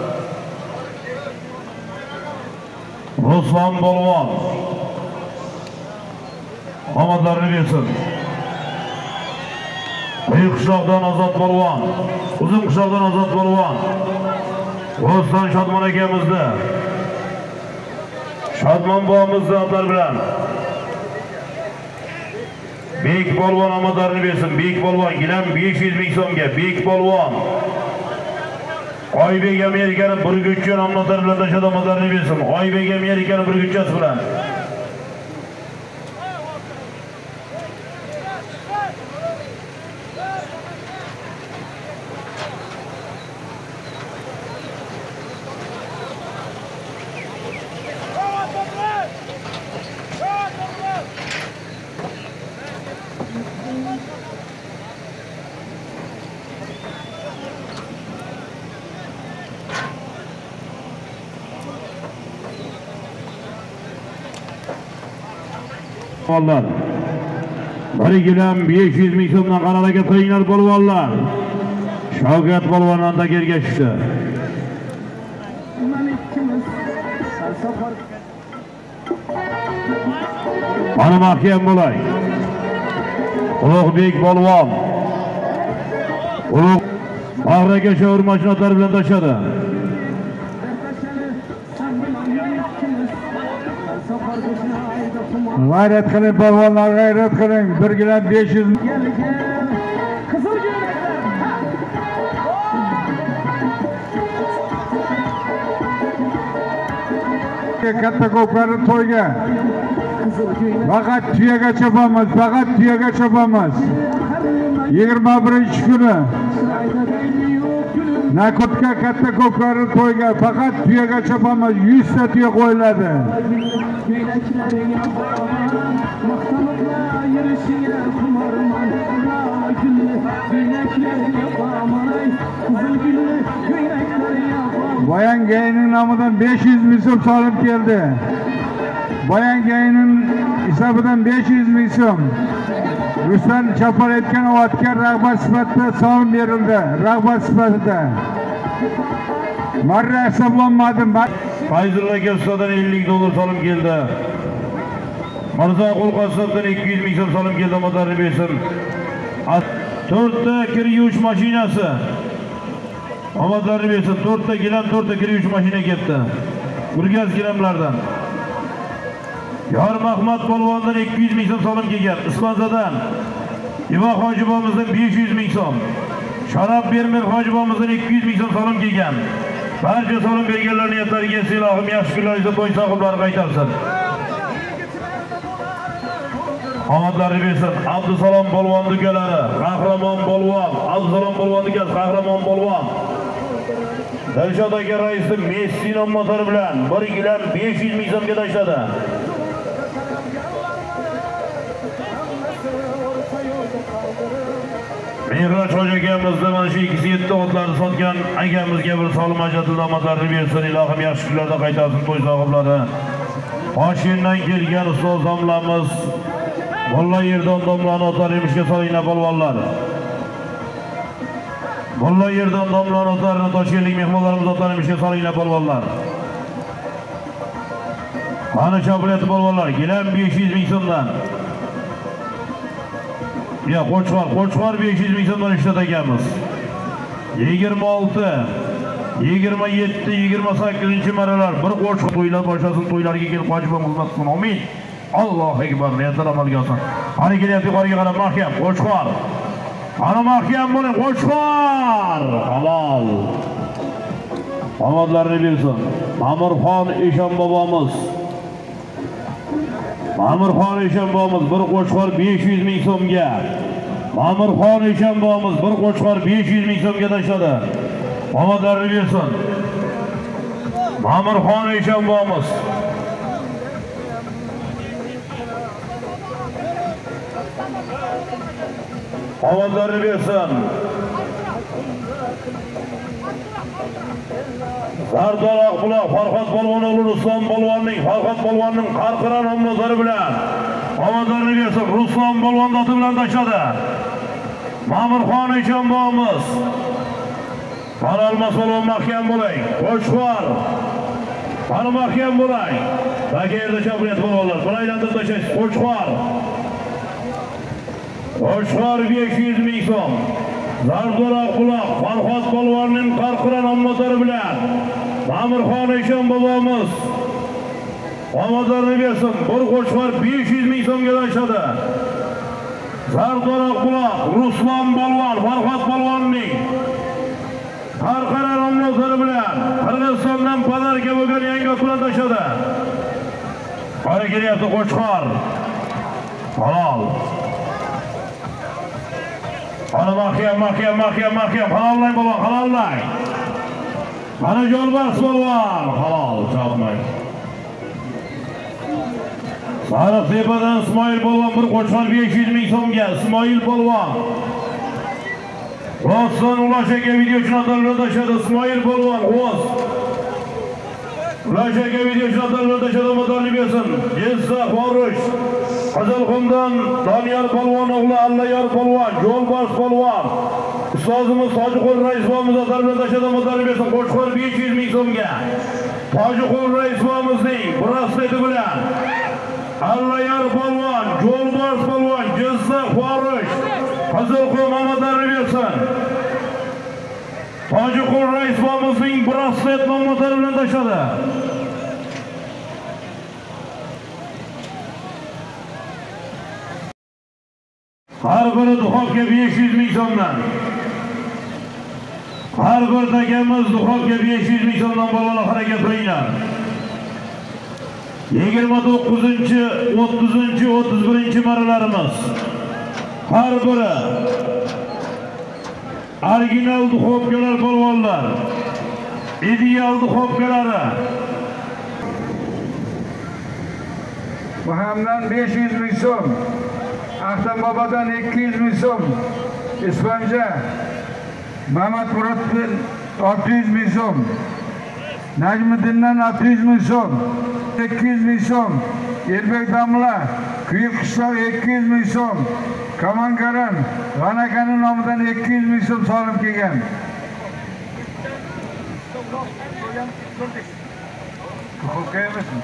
Ruslan Bolvon omadlarini bersin. Büyük qishloqdan Ozod Bolvon, Uzun qishloqdan Ozod Bolvon, Ruslan Shodmon akamizni, Shodmon bobomizni otlar bilan Bek Bolvon omadlarini bersin. Bek Bolvon gilam besh yuz ming so'mga. Bek Bolvon Oybek Amerikani burgutchi nomlari bilan tashadi omadlarini bersin. Oybek Amerikani burgutchasi bilan Bolvonlar. Bir gilam besh yuz ming so'mdan qarorga qo'yinglar bolvonlar. Shavkat Bolvondan da ergashdi. Mana mahkam bo'lay. Ulug'bek Bolvon. Ulug' bag'raga shovur mashinalar bilan tashadi. G'ayrat qiling polvonlar, g'ayrat qiling. bir gilam besh yuz katta ko'pkari to'yga faqat tuyaga chopamiz, faqat tuyaga chopamiz. yigirma birinchi kuni Nakutga katta ko'pkari to'yga faqat tuyaga chopamiz. yuz ta tuya qo'yiladi. Bayan Gey'nin nomidan besh yuz ming so'm solim keldi. Bayan Gey'nin hisobidan besh yuz ming so'm. Ruslan chopar etgan otga rag'bat sifatida solim berildi. Rag'bat sifatida. Marra hisoblanmadi. Fayzulla aka ustodan ellik dollar solim keldi. Mirzo Qo'lqosovdan ikki yuz ming so'm solim keldi. Omadlarini bersin. to'rtta kir yuvish mashinasi. Omadlarini bersin. to'rtta gilam, to'rtta kir yuvish mashina keldi. Burgaz gilamlardan. Yor Mahmad Polvondan ikki yuz ming so'm solim kelgan. Ispanzadan Ivo Hojibomizdan besh yuz ming so'm. Sharob Bermer Hojibomizdan ikki yuz ming so'm solim kelgan. Barcha solim berganlar niyatlariga silohim yaxshi kunlaringizda to'y sohiblari qaytarsin. Omadlarini bersin. Abdusalom Polvon dukalari, Qahramon Polvon, Abdusalom Polvon dukasi, Qahramon Polvon. Dilshod aka raisning Messi nomlari bilan bir gilam besh yuz ming so'mga tashladi. Mehroj hoji akamizda mana shu ikki yetti otlarni sotgan akamizga bir solim ajratildi. Omadlarini bersin. Ilohim yaxshi kunlarda qaytarsin to'y sohiblari. Toshkentdan kelgan ustoz domlamiz Mulla Yerdon domlani otar emishga solinglar polvonlar. Mulla Yerdon domlani otarini Toshkentlik mehmonlarimiz otar emishga solinglar polvonlar. Mana chopilyapti polvonlar. Gilam besh yuz ming so'mdan. Ya Qo'chqor, Qo'chqor besh yuz ming so'mdan ishlatamiz. yigirma olti, yigirma yetti, yigirma sakkizinchi marralar bir qo'chqor to'ylar boshlasin, to'ylarga kelib qochibam xizmat qilsin. Amin. Allohu akbar. Niyatlar amalga oshsin. Qani kelyapti yuqoriga qarab mahkam Qo'chqor. Qani mahkam bo'ling Qo'chqor. Halol. Omadlarini bersin. Ma'murxon Eshon bobomiz. Ma'murxon Eshon bobomiz bir qo'chqor besh yuz ming so'mga. Ma'murxon Eshon bobomiz bir qo'chqor besh yuz ming so'mga tashladi. Omadlarini bersin. Ma'murxon Eshon bobomiz. Omadlarini bersin. Zardoq buloq Farhod polvon o'g'li Ruslan polvonning, Farhod polvonning Qarqira nomlari bilan Omadlarni bersin. Ruslan Polvon doti bilan tashladi. Ma'murxon Eshonboyimiz. Qora olmas polvon mahkam bo'ling. Qo'shqor. Qani mahkam bo'ling. Bagayerda chapiyat polvonlar. Bilaylantirib tashlaysiz. Qo'shqor. Qo'shqor besh yuz ming so'm. Zardo'roq quloq Farhod polvonning qarqiran omotlari bilan Ma'murxon Eshonboyimiz omadlarni bersin. Bir qo'shqor besh yuz ming so'mga tashladi. Zardo'roq quloq Ruslan polvon Farhod polvonning qarqiran omotlari bilan Qirg'izistondan padarga bo'lgan yangi ot bilan tashladi. Qora kelyapti qo'shqor. Halol. Ana mahkam, mahkam, mahkam, mahkam. Halollang polvon, halollang. Mana Jo'lbars polvon, halol, chopmang. Sariqtepadan Ismoil polvon bir qo'shqor besh yuz ming so'mga. Ismoil polvon. Rostdan Ulash aka videochini atalib tashladi. Ismoil polvon, o'z. Ulash aka videochini atalib tashladi, motorni bersin. Jizzax Forush. Qizilqumdan Doniyor polvon o'g'li Allayor polvon, Jo'lbars polvon. Ustozimiz Tojiqul rais bo'lamiz atalib tashladi, motorni bersin. Qo'shqor besh yuz ming so'mga. Tojiqul rais bo'lamizning brasleti bilan Allayor polvon, Jo'lbars polvon, Jizzax Forush. Qizilqum omadlarni bersin. Tojiqul rais bo'lamizning braslet motori bilan tashladi. Har biri duxovka besh yuz ming so'mdan. Har bir takamiz duxovka besh yuz ming so'mdan polvonlar harakat qilinglar. yigirma to'qqizinchi, o'ttizinchi, o'ttiz birinchi marralarimiz. Har biri original duxovkalar polvonlar. Ideal duxovkalari. Muhamdan besh yuz ming so'm. Ahsan Bobodan ikki yuz ming so'm. Ispanca Mahmad Muroddan olti yuz ming so'm. Najmiddindan olti yuz ming so'm. ikki yuz ming so'm. Erbek Damla Kuyuk qishloq ikki yuz ming so'm. Kamangaran G'anakaning nomidan ikki yuz ming so'm solim kelgan. Duxovka emasmi?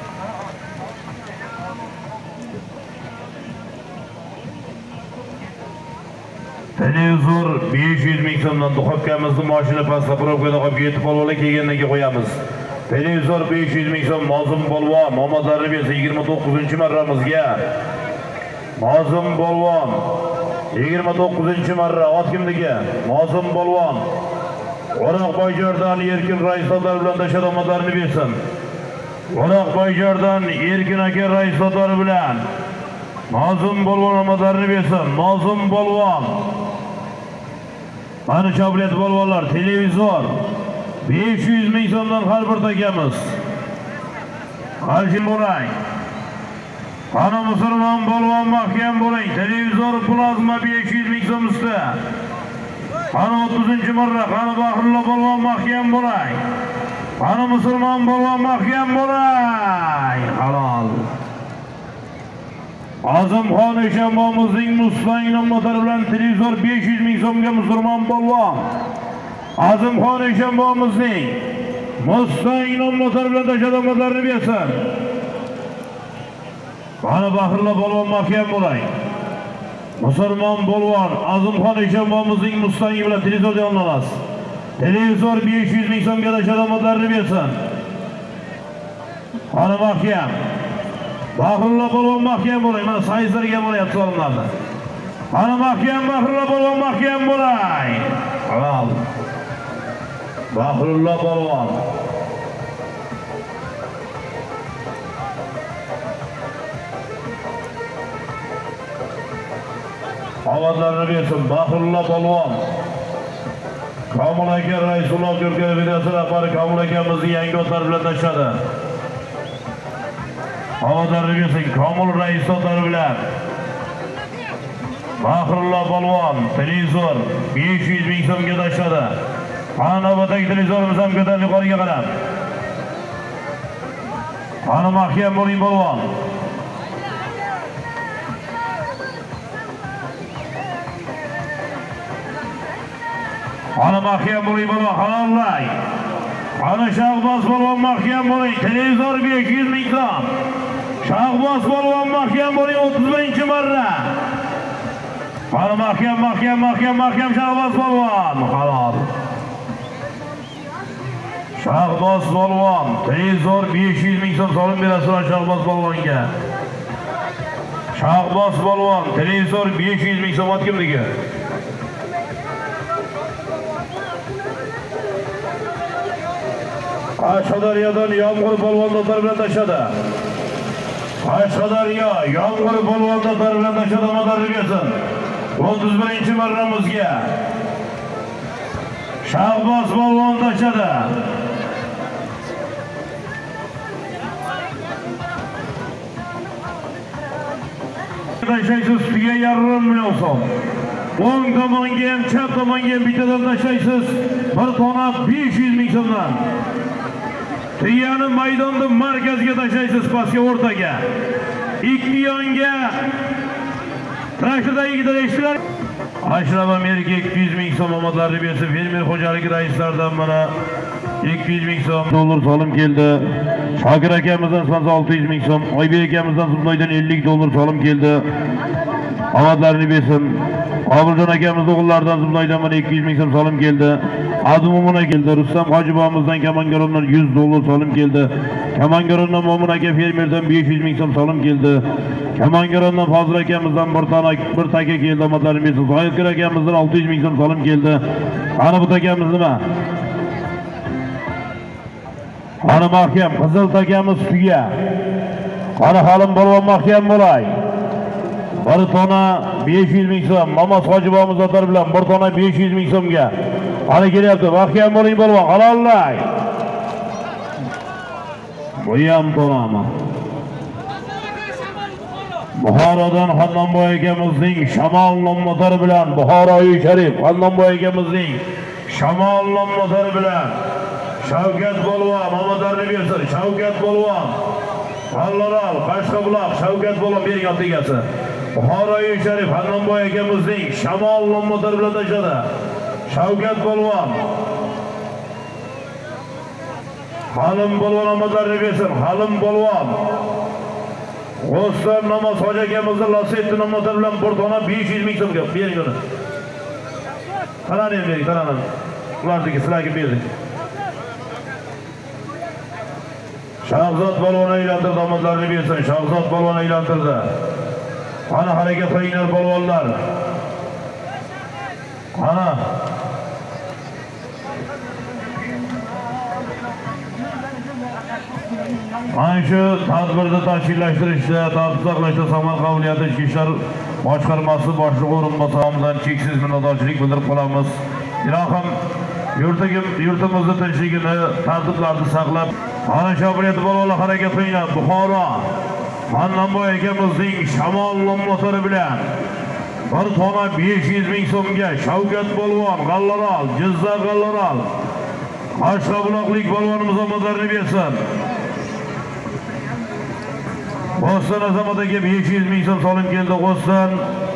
Televizor besh yuz ming so'mdan duxovkamizni mashina pastga probkada qolib ketib polvonlar kelgandan keyin qo'yamiz. Televizor besh yuz ming so'm. Nozim polvon omadlarni bersa yigirma to'qqizinchi marramizga. Nozim polvon yigirma to'qqizinchi marra ot kimniki? Nozim polvon. O'roqboyjordan Erkin raislar bilan tashlab omadlarni bersin. O'roqboyjordan Erkin aka raislar bilan Nozim polvon omadlarni bersin. Nozim polvon. Mana chaplet polvonlar televizor besh yuz ming so'mdan har bir takamiz. Qarshi bo'ling. Qani musulmon polvon mahkam bo'ling. Televizor plazma besh yuz ming so'm usti. Qani o'ttizinchi marra, qani Bahrulla polvon mahkam bo'ling. Qani musulmon polvon mahkam bo'ling. Halol. Azimxon Eshonboyimizning Mustang motori bilan televizor besh yuz ming so'mga musulmon polvon. Azimxon Eshonboyimizning Mustang motori bilan tashlamoqlarni bersin. Qani Bahrulla polvon mahkam bo'ling. Musulmon polvon Azimxon Eshonboyimizning Mustang bilan televizor yonlanasiz. Televizor besh yuz ming so'mga tashlamoqlarni bersin. Qani mahkam. Bahrulla polvon mahkam bo'ling. Mana sayzlarga bo'layapti so'limlarni. Qani mahkam Bahrulla polvon mahkam bo'ling. Halol. Bahrulla polvon. Omadlarni bersin Bahrulla polvon. Komil aka Raisulloh Ko'rkar videosi rahbari Komil akamizni yangi otlar bilan tashladi. Omadlarni bersin Komil raislar bilan. Bahrulla polvon televizor besh yuz ming so'mga tashladi. Qanobadagi televizorimiz ham ko'tarib yuqoriga qarab. Qani mahkam bo'ling polvon. Ana mahkam bo'ling polvon, halollay. Ana Shahboz polvon mahkam bo'ling. Televizor besh yuz ming so'm. Shahboz polvon mahkam bo'ling o'ttiz birinchi marra. Ana mahkam, mahkam, mahkam, mahkam Shahboz polvon. Halol. Shahboz polvon, televizor besh yuz ming so'm solim berasizlar Shahboz polvonga. Shahboz polvon, televizor besh yuz ming so'm kimniki? Qashqadaryodan Yomg'ir polvon do'star bilan tashladi. Qashqadaryo Yomg'ir polvon do'star bilan tashladi, madorlik bersin. o'ttiz birinchi marramizga Shahboz polvon tashladi. Tashlaysiz ustiga yarim million so'm. O'ng tomonga ham, chap tomonga ham bittadan tashlaysiz. Bir tona besh yuz ming so'mdan. Tuyani maydonda markazga tashlaysiz, pastga o'rtaga. Ikki yonga traktordagi ikkita eshiklar. Ashraf Amerika ikki yuz ming so'm omadlarni bersa, fermer xo'jaligi raislaridan mana ikki yuz ming so'm dollar solim keldi. Shokir akamizdan sansa olti yuz ming so'm, Oybek akamizdan Zubnoydan ellik dollar solim keldi. Omadlarni bersin. Qobiljon akamiz o'g'illaridan Zubnoydan mana ikki yuz ming so'm solim keldi. Adumumuna keldi. Rustam Hojibomizdan Kamangarondan yuz dollar solim keldi. Kamangarondan Mo'min aka fermerdan besh yuz ming so'm solim keldi. Kamangarondan Fozil akamizdan bir tona bir taka keldi. Omadlarni bersin. Zoyir akamizdan olti yuz ming so'm solim keldi. Qani bu takamiz nima? Qani mahkam Qizil takamiz tuya. Qani Halim polvon mahkam bo'lay. Bir tona besh yuz ming so'm. Mamas Hojibomiz otar bilan bir tona besh yuz ming so'mga. Qani kelyapti. Mahkam bo'ling polvon, halollay. Bu ham tonami. Buxorodan Xonnonboy akamizning Shamol nomlari bilan Buxoroyi Sharif Xonnonboy akamizning Shamol nomlari bilan Shavkat polvon omadlarni bersin. Shavkat polvon Allaral Qashqabuloq Shavkat polvon bergan otigasi. Buxoroyi Sharif Xonnonboy akamizning Shamol nomlari bilan tashladi. Shavkat polvon Halim polvon omadlarni bersin. Halim polvon G'ostan namoz hoji akamizning Lasetti nomlari bilan bir tona besh yuz ming so'mga bering uni. Qarang bering, qarang. Ularniki sizlarga berdik. Shahzod polvon aylantirdi, omadlarni bersin. Shahzod polvon aylantirdi. Qani harakat qilinglar polvonlar. Qani Mana shu tadbirni tashkillashtirishda, tartib saqlashda Samar qobiliyati ichki ishlar boshqarmasi boshlig'i o'rinbosaridan cheksiz minnatdorchilik bildirib qolamiz. Ilohim yurtimizni tinchligini, tartiblarni saqlab, ana qobiliyati polvonlar harakat qilinglar. Buxoro Xonnonboy akamizning Shamol nomlari bilan bir tona besh yuz ming so'mga Shavkat polvon G'allaral, Jizzax G'allaral Qashqabuloqlik polvonimiz omadlarni bersin. G'ostan Azamat aka besh yuz ming so'm solim keldi. G'ostan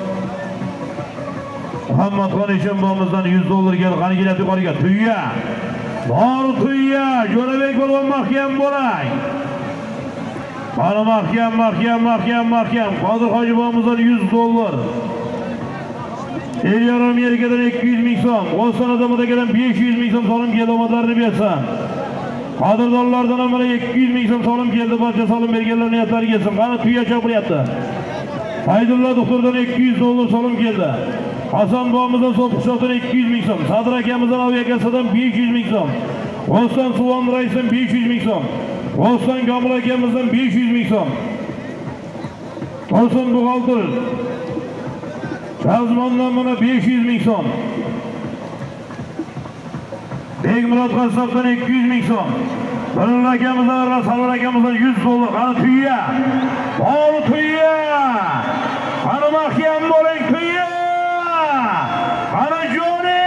Muhammadxon Eshonbomizdan yuz dollar keldi. Qani kelyapti yuqoriga. Tuya. Bor tuya. Jo'rabek polvon mahkam bo'lay. Qani mahkam, mahkam, mahkam, mahkam. Qodir Hojibomizdan yuz dollar. Elyor Amerikadan ikki yuz ming so'm. G'ostan Azamat akadan besh yuz ming so'm solim keldi. Omadlarni bersin. Qadrdonlardan ham mana ikki yuz ming so'm solim keldi. Barcha solim berganlar niyatlariga yetsin. Qani tuya chopilyapti. Faydulla doktordan ikki yuz dollar solim keldi. Hasan bobomizdan So'piqshoqdan ikki yuz ming so'm. Sadir akamizdan aviakassadan besh yuz ming so'm. G'ostan Suvon raisdan besh yuz ming so'm. G'ostan Komil akamizdan besh yuz ming so'm. To'sin buxgalter Chazmondan mana besh yuz ming so'm. Begmurod Qassobdan ikki yuz ming so'm. Birul akamizdan Rasululloh akamizdan yuz dollar. Qani tuya. Bor tuya. Qani mahkam bo'ling tuya. Qani joni.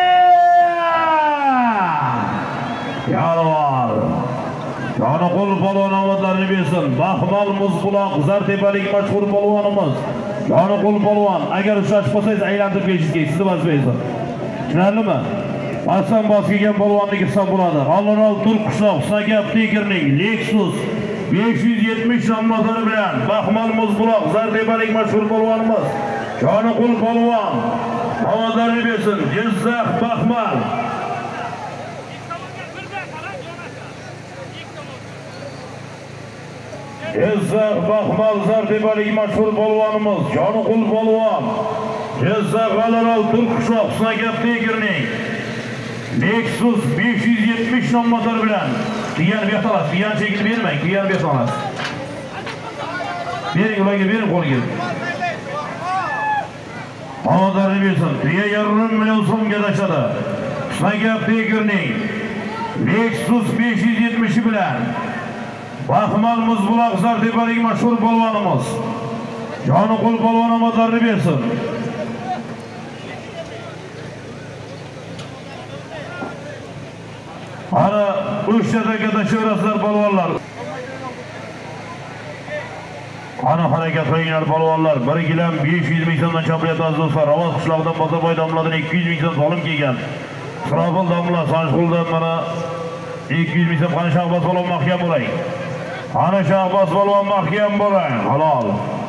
Yalvar. Joni qo'l polvon omadlarini bersin. Baxmal Muzquloq Zartepalik mashhur polvonimiz. Joni qo'l polvon, agar ushlashib qolsangiz aylantirib kelishingiz kerak. Sizni vazifangiz. Tushunarlimi? Hasan bas kelgan polvonniki hisob bo'ladi. Alloral Turqishloq Sagap Tigerning Lexus besh yuz yetmish nomlari bilan Baxmal Muzbuloq Zardebalik mashhur polvonimiz Joniqul polvon xavotirni bersin. Jizzax Baxmal Jizzax Baxmal Zardebalik mashhur polvonimiz Joniqul polvon Jizzax Alloral Turqishloq Sagap Tigerning Lexus besh yuz yetmish nomlari bilan Diyan betalas, diyan chekini bermang, diyan betalas. Bering ularga, bering qo'liga. Xavotirni bersin. Diya yarim million so'mga tashadi. Sagap Tigerning Lexus besh yuz yetmish bilan Baxmal Muzbuloq Zardebalik mashhur polvonimiz Joniqul polvon xavotirni bersin. Ana O'shadagi tashavraslar polvonlar. Ana harakat qilinglar polvonlar. Bir gilam besh yuz ming so'mdan choplayapti aziz do'stlar. Ravos qishlog'idan Bozorboy domladan ikki yuz ming so'm solim kelgan. Surofil domla Sanjquldan mana ikki yuz ming so'm qani Shahboz polvon mahkam bo'ling. Ana Shahboz polvon mahkam bo'ling. Halol.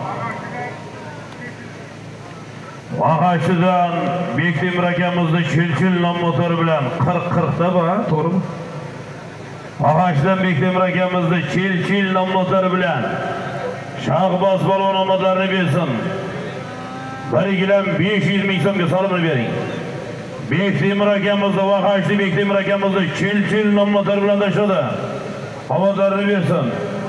Vahashidan Bektemir akamizni Chilchil nomlari bilan qirq qirq ta bor, to'g'rimi? Vahashidan Bektemir akamizni Chilchil nomlari bilan Shahboz polvon omadlarini bersin. Bir gilam besh yuz ming so'mga solimini bering. Bektemir akamizni Vahashli Bektemir akamizni Chilchil nomlari bilan tashadi. Omadlarini bersin.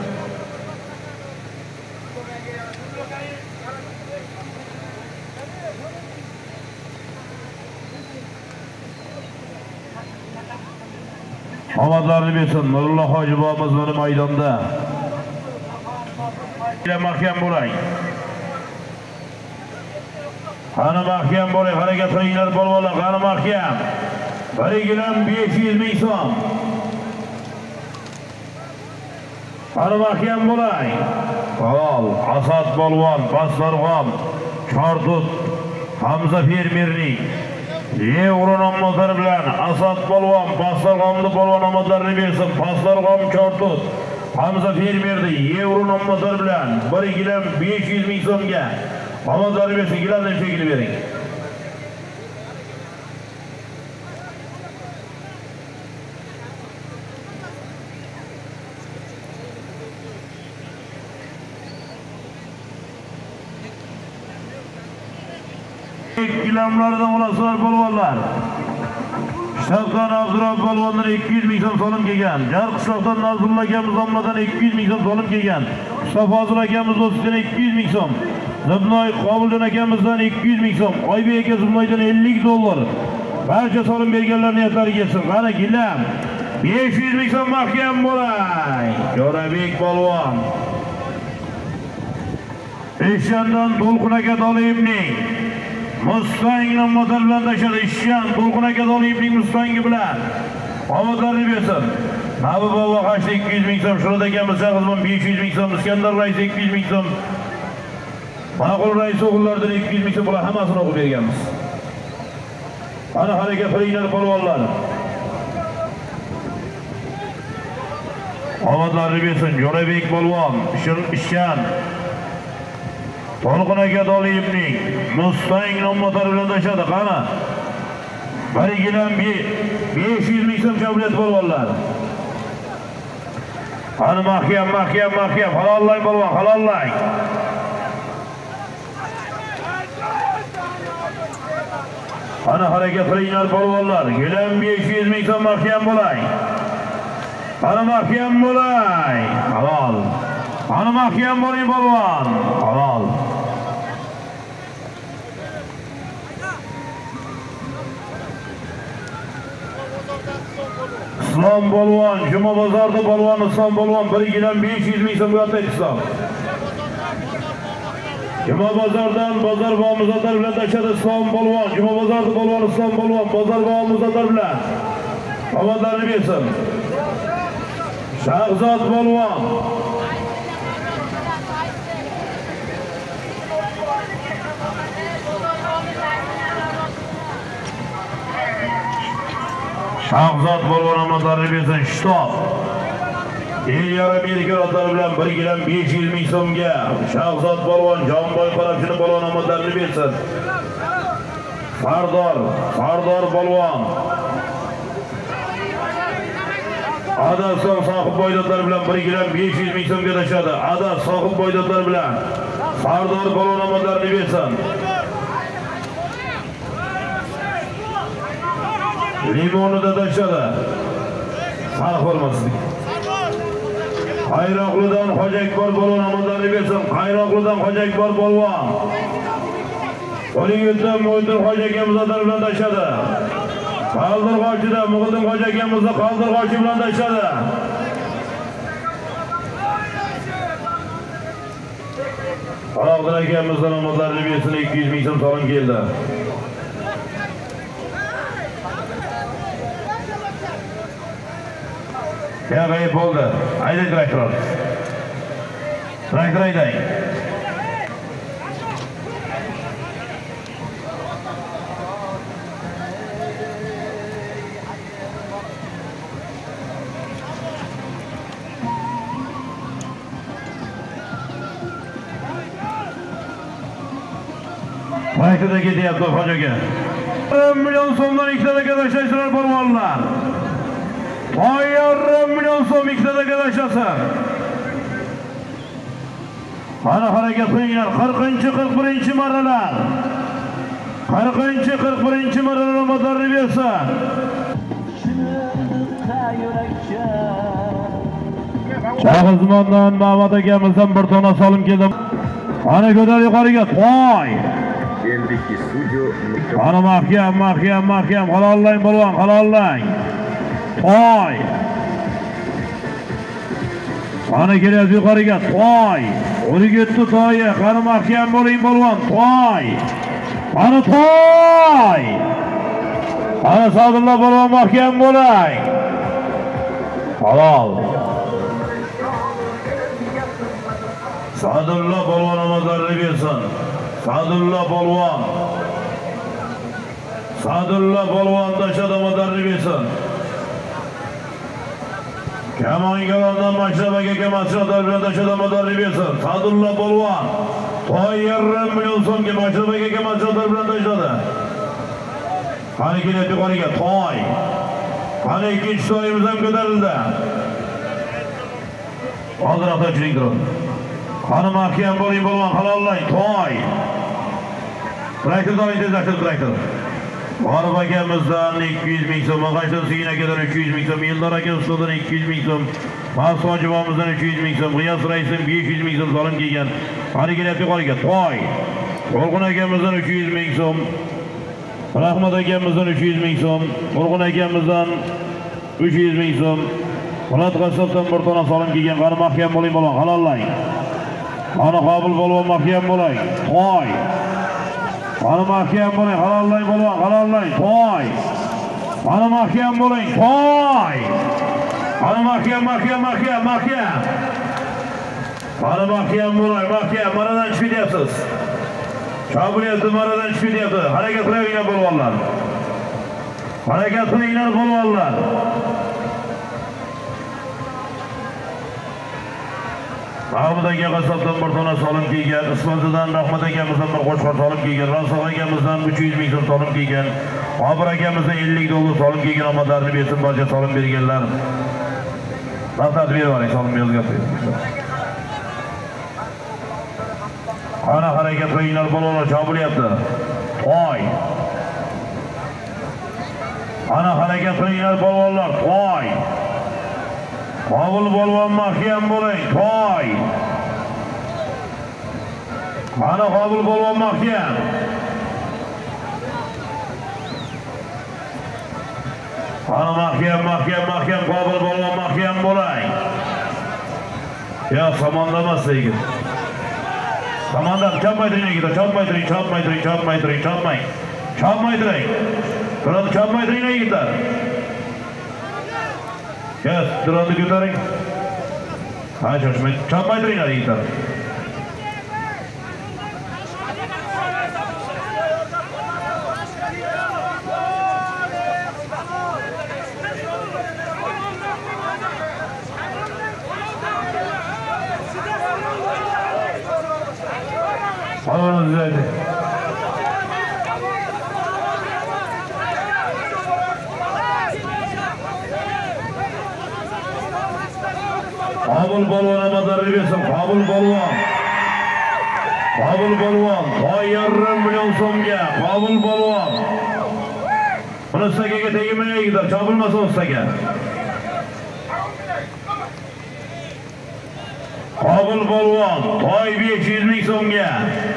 Omadlarni bersin. Nurullo hoji bobomiz mana maydonda. Mahkam bo'ling. Qani mahkam bo'ling, harakat qilinglar polvonlar, qani mahkam. Bir gilam besh yuz ming so'm. Qani mahkam bo'ling. Halol, Asad polvon, Baslarg'om, Chortut, Hamza fermerning Yevro nomlari bilan Asad polvon, Baslarg'omni polvon omadlarini bersin. Baslarg'om Chortut, Hamza fermerdi Yevro nomlari bilan bir gilam besh yuz ming so'mga omadlarini bersin. Gilamdan chekini bering. Gilamlardan olasizlar polvonlar. Shahdan Abdurab polvondan ikki yuz ming so'm solim kelgan. Jarqishloqdan Nazrullo akamiz omladan ikki yuz ming so'm solim kelgan. Mustafozil akamiz do'stidan ikki yuz ming so'm. Zibnoy Qobiljon akamizdan ikki yuz ming so'm. Oybek aka Zibnoydan ellik dollar. Barcha solim berganlar niyatlari kelsin. Qani gilam besh yuz ming so'm mahkam bo'lay. Jo'rabek polvon. Eshandan To'lqin aka Doliyevning Mustang nomlari bilan tashadi. Ishchan To'lqin aka Doliyevning Mustangi bilan omadlarini bersin. Habiba Vahashli ikki yuz ming so'm, Shurod akamiz Shahrizmon besh yuz ming so'm, Iskandar rais ikki yuz ming so'm, Ma'qul rais o'g'illardan ikki yuz ming so'm, bular hammasini o'qib berganmiz. Ana harakat qilinglar polvonlar. Omadlarini bersin. Jo'rabek polvon, Ishchan To'lqin aka Doliyevning Mustang nomlari bilan tashadi. Qani bir gilam besh yuz ming so'm choplayapti polvonlar. Qani mahkam, mahkam, mahkam. Halollang polvon, halollang. Qani harakat qilinglar polvonlar. Gilam besh yuz ming so'm mahkam bo'lay. Qani mahkam bo'lay. Halol. Qani mahkam bo'ling polvon. Halol. Islom polvon, Juma bozorda polvon Islom polvon bir gilam besh yuz ming so'mga otaydi Islom. Juma bozordan bozor boğimizlar bilan tashadi Islom polvon. Juma bozorda polvon Islom polvon bozor boğimizlar bilan omadlarini bersin. Shahzod polvon. Shahzod polvon omadlarini bersin. Shtob. El yarim erkak otlar bilan bir gilam besh yuz ming so'mga Shahzod polvon Jonboy Qarabshini polvon omadlarini bersin. Sardor, Sardor polvon. Adaston sohib boydoqlar bilan bir gilam besh yuz ming so'mga tashadi. Adas sohib boydoqlar bilan Sardor polvon omadlarini bersin. Limonida tashadi. Farq bo'lmasin. Qayroqlidan Hojakbor polvon omadlarini bersin. Qayroqlidan Hojakbor polvon. Qo'lingizdan Mo'ydin Hoji akamiz bilan tashadi. Qaldirg'ochida Mo'ydin Hoji akamiz Qaldirg'ochi bilan tashadi. Qaldir akamizdan omadlarini bersin. ikki yuz ming so'm so'rin keldi. Ya g'ayib bo'ldi. Ayda traktor. Traktor ayday. Traktorda ketyapti Hoji aka. bir million so'mdan ikkita tashlaysiz polvonlar. yarim million so'm ikkita tashlasin. Mana harakat qilinglar. qirqinchi qirq birinchi marralar. qirqinchi qirq birinchi marralar omadlarini bersin. Shahzoddan Ma'mad akamizdan bir tona solim keldi. Ana ko'tar yuqoriga. To'y. Eldiki studio. Ana mahkam, mahkam, mahkam. Halollang polvon, halollang. To'y. Ana kelyapti yuqoriga. To'y. O'rgetdi to'yi. Qani mahkam bo'ling polvon. To'y. Ana to'y. Ana Sadulla polvon mahkam bo'ling. Halol. Sadulla polvon omadlarini bersin. Sadulla polvon. Sadulla polvon tashadi omadlarini bersin. Kamongarondan Mashrabak aka Mashrablar bilan tashadi omadlarini bersin. Sadulla polvon. To'y yarim million so'mga Mashrabak aka Mashrablar bilan tashadi. Qani kelyapti yuqoriga. To'y. Qani ikkinchi to'yimiz ham ko'tarildi. Hozirroq chiring turib. Qani mahkam bo'ling polvon, halollang. To'y. Traktor doing tezlashtir traktor. G'arib akamizdan ikki yuz ming so'm, G'ashton Sigin akadan uch yuz ming so'm, Yildor aka ustodan ikki yuz ming so'm, Mas'ud juvomizdan uch yuz ming so'm, G'iyos raisdan besh yuz ming so'm solim kelgan. Qani kelyapti yuqoriga. To'y. Qo'rg'on akamizdan uch yuz ming so'm, Rahmat akamizdan uch yuz ming so'm, Qo'rg'on akamizdan uch yuz ming so'm, Murat Qassobdan bir tona solim kelgan. Qani mahkam bo'ling polvon, halollang. Qani Qobil polvon mahkam bo'ling. To'y. Qani mahkam bo'ling, halollang polvon, halollang. To'y. Qani mahkam bo'ling. To'y. Qani mahkam, mahkam, mahkam, mahkam. Qani mahkam bo'ling, mahkam. Maradan chiqib ketyapsiz. Chabulyapti, maradan chiqib ketyapti. Harakat qilavering polvonlar. Harakat qilinglar polvonlar. Mahmud aka Qassobdan bir tona solim kelgan, Ismoildan Rahmat akamizdan bir qo'shqor solim kelgan, Rasul akamizdan uch yuz ming so'm solim kelgan, Obir akamizdan ellik dollar solim kelgan. Omadlarini bersin barcha solim berganlar. Rahmat berib yuboring, solim yozib Qani harakat qilinglar polvonlar, chabulyapti. To'y. Qani harakat qilinglar polvonlar. To'y. Qobil polvon mahkam bo'ling. To'y. Qani Qobil polvon mahkam. Qani mahkam, mahkam, mahkam. Qobil polvon mahkam bo'ling. Ya samondamas yigit. Samondan chopmay turing yigit, chopmay turing, chopmay turing, chopmay turing, chopmay. Chopmay turing. Turib chopmay turing yigitlar. Yes, durani ko'taring. Ha, shoshmay, chopmay turinglar yigitlar. o'zingizlar. Qabul polvon amadorlik bersin. Qabul polvon. Qabul polvon to'rt yarim million so'mga Qabul polvon. Buni ustaga tegmaydi, chopilmasa ustaga. Qabul polvon to'rt besh yuz ming so'mga.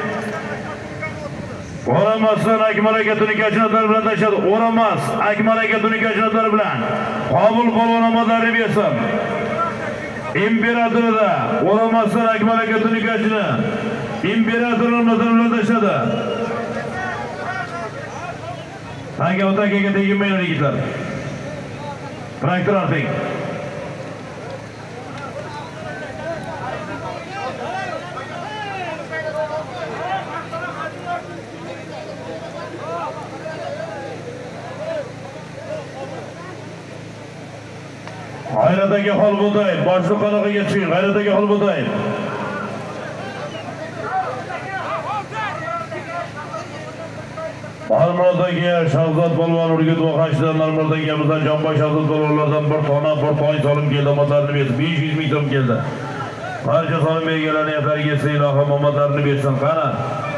O'ramasdan Akmal aka tunikachinatlar bilan tashladi. O'ramas Akmal aka tunikachinatlar bilan Qabul polvon amadorlik bersin. İmperatorda O'ramasdan Akmal aka tunikachini imperatorning nazari bilan tashladi. Aka otakaga tegmaydi yigitlar. Traktor orting. G'ayratdagi hol bo'lday, boshliq qanaqaga chiqing, g'ayratdagi hol bo'lday. Marmardagi Shahzod polvon Urgut Vohashdan Marmardagi bizdan Jonboy Shahzod polvonlardan bir tona bir toy solim keldi, omadlarini bersin. besh yuz ming so'm keldi. Barcha solim berganlarning atlariga ilohim omadlarini bersin. Qani?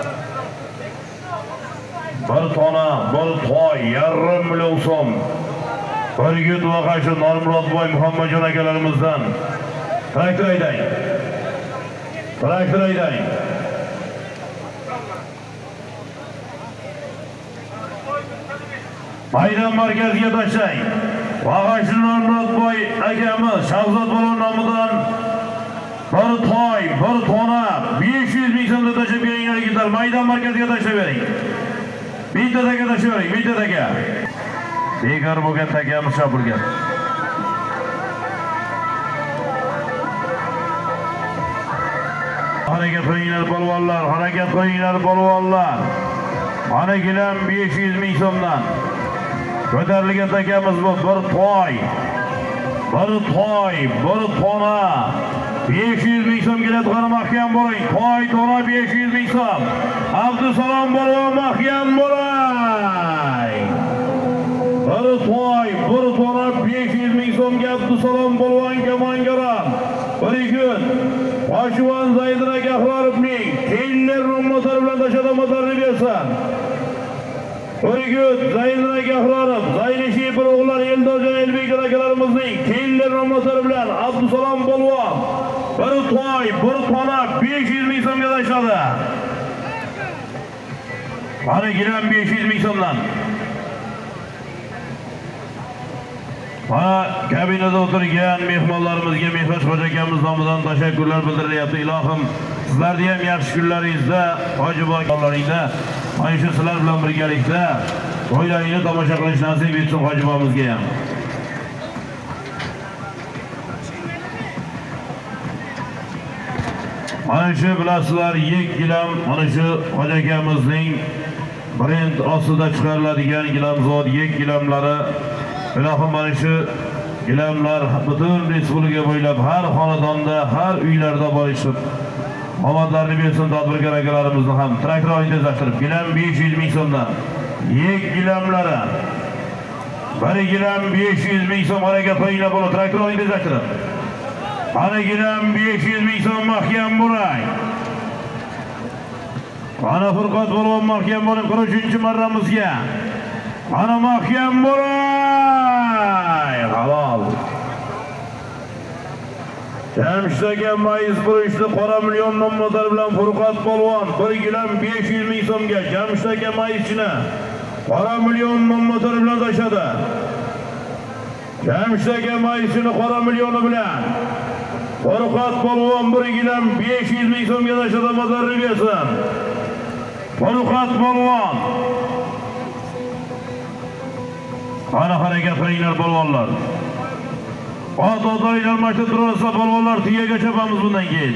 Bir tona, bir toy, yarim million so'm. Urgut Vohashi Normurodboy Muhammadjon akalarimizdan traktor haydang. Traktor haydang. Maydon markaziga tashlang. Vohashi Normurodboy akamiz Shahzod polvon nomidan bir toy, bir tona besh yuz ming so'mda tashlab beringlar yigitlar. Maydon markaziga tashlab bering. Bittadaga tashlab bering, bittadaga. Bekor bo'lgan takamiz shopirgan. Harakat qilinglar polvonlar, harakat qilinglar polvonlar. Mana gilam besh yuz ming so'mdan. Ko'tarilgan takamiz bu bir toy. Bir toy, bir tona besh yuz ming so'm keladi, qani mahkam bo'ling. Toy, tona besh yuz ming so'm. Abdusalom polvon mahkam bo'ling. Bir toy, bir tona besh yuz ming so'mga Abdusalom polvon kamongaron. Bir kun Qo'shivon Zaydira Gahrorovning kellar ro'motar bilan tashladi motorni bersin. Bir kun Zaydira Gahrorov, Zaynishi bir o'g'illar Eldorjon Elbekjon akalarimizning kellar ro'motar bilan Abdusalom polvon bir toy, bir tona besh yuz ming so'mga tashladi. Qani gilam besh yuz ming so'mdan. Va kabinada o'tirgan mehmonlarimizga Mehrosh Xo'ja akamiz nomidan tashakkurlar bildirilyapti. Ilohim, sizlarni ham yaxshi kunlaringizda, hojiboylaringizda, mana shu sizlar bilan birgalikda to'ylaringni tomosha qilish nasib etsin hojibomizga ham. Mana shu bilasizlar, yek gilam mana shu Xo'ja akamizning brend ostida chiqariladigan gilamzod yek gilamlari. Ilohim mana shu gilamlar butun respublika bo'ylab har xonadonda, har uylarda bo'lishib, omadlarni bersin tadbirkor akalarimizni ham. Traktor o'yinlashtirib, gilam besh yuz ming so'mdan. Yek gilamlari. Bir gilam besh yuz ming so'm harakat qilinglar bo'ladi. Traktor o'yinlashtirib. Ana gilam besh yuz ming so'm mahkam bo'ling. Ana Furqat polvon mahkam bo'ling qirq uchinchi marramizga. Ana mahkam bo'ling. Halol. Jamshid aka mayiz burishni qora million nomlar bilan Furqat polvon bir gilam besh yuz ming so'mga Jamshid aka mayizchini qora million nomlar bilan tashladi. Jamshid aka mayizchini qora millioni bilan Furqat polvon bir gilam besh yuz ming so'mga tashladi. Mazarri bersin. Furqat polvon. Ana harakat qilinglar polvonlar. Ot otoylar mashta turasa polvonlar tuyaga chopamiz bundan keyin.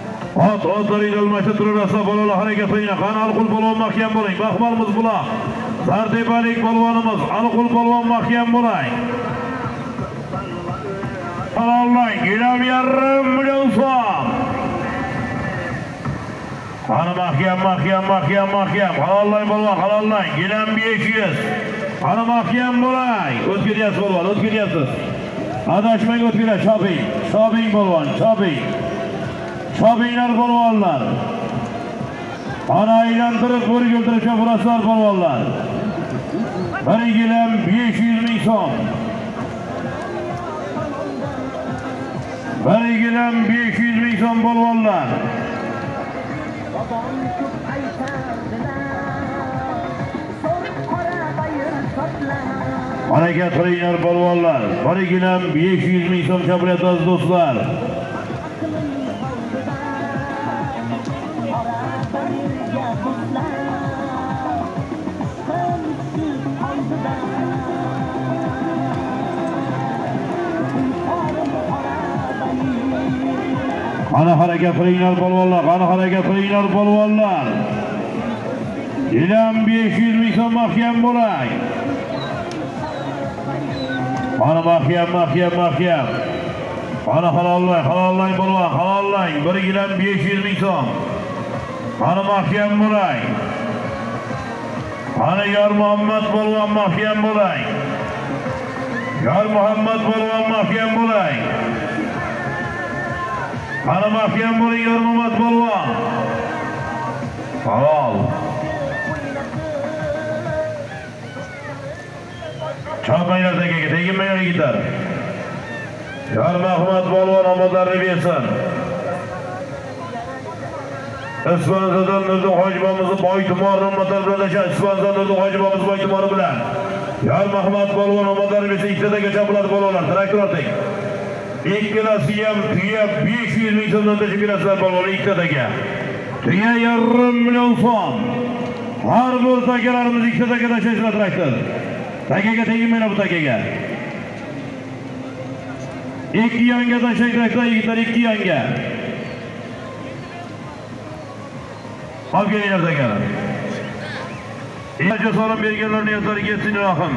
Ot otoylar mashta turasa polvonlar harakat qilinglar. Qani alqul polvon mahkam bo'ling. Baxmalimiz buloq. Zartepalik polvonimiz Aliqul polvon mahkam bo'lay. Halollang, gilam yarim million so'm. Qani mahkam, mahkam, mahkam, mahkam. Halollang polvon, halollang, gilam besh yuz. Qani mahkam bo'lay. O'tkiryapsiz polvon, o'tkiryapsiz. Adashmang o'tkirar, shoping, shoping polvon, shoping. Shopinglar polvonlar. Ana aylantirib bo'rik o'ltirib chopurasizlar polvonlar. Bir gilam besh yuz ming so'm. Bir gilam besh yuz ming so'm polvonlar. Harakat qilinglar polvonlar. Bir gilam besh yuz ming so'm chapiryapsiz do'stlar. Qani harakat qilinglar polvonlar, qani harakat qilinglar polvonlar. Gilam besh yuz ming so'm mahkam bo'lay. Qani mahkam, mahkam, mahkam. Qani halollang, halollang polvon, halollang. Bir gilam besh yuz ming so'm. Qani mahkam bo'lay. Qani Yor Muhammad polvon mahkam bo'lay. Yor Muhammad polvon mahkam bo'lay. Qani mahkam bo'ling Yor Muhammad polvon. Halol. Chopmanglar takaga, teginmanglar yigitlar. Yor Muhammad polvon omadlarini bersin. Ispanzadan Nurdin hojibamizni boy tumorni motor bilan tasha, Ispanzadan Nurdin hojibamiz boy tumori bilan. Yor Muhammad polvon omadlarini bersin, ikkitadaga chopiladi polvonlar, traktor orting. Ikkilasi ham tuya besh yuz ming so'mdan tashib berasizlar polvonlar ikkitadaga. Tuya yarim million so'm. Har bir takalarimiz ikkitadaga tashlaydilar traktor. Takaga teginmanglar bu takaga. Ikki yonga tashlaydilar yigitlar, ikki yonga. Olib kelinglar takalar. Ejazat so'rab berganlarning yo'llariga yetsin ilohim.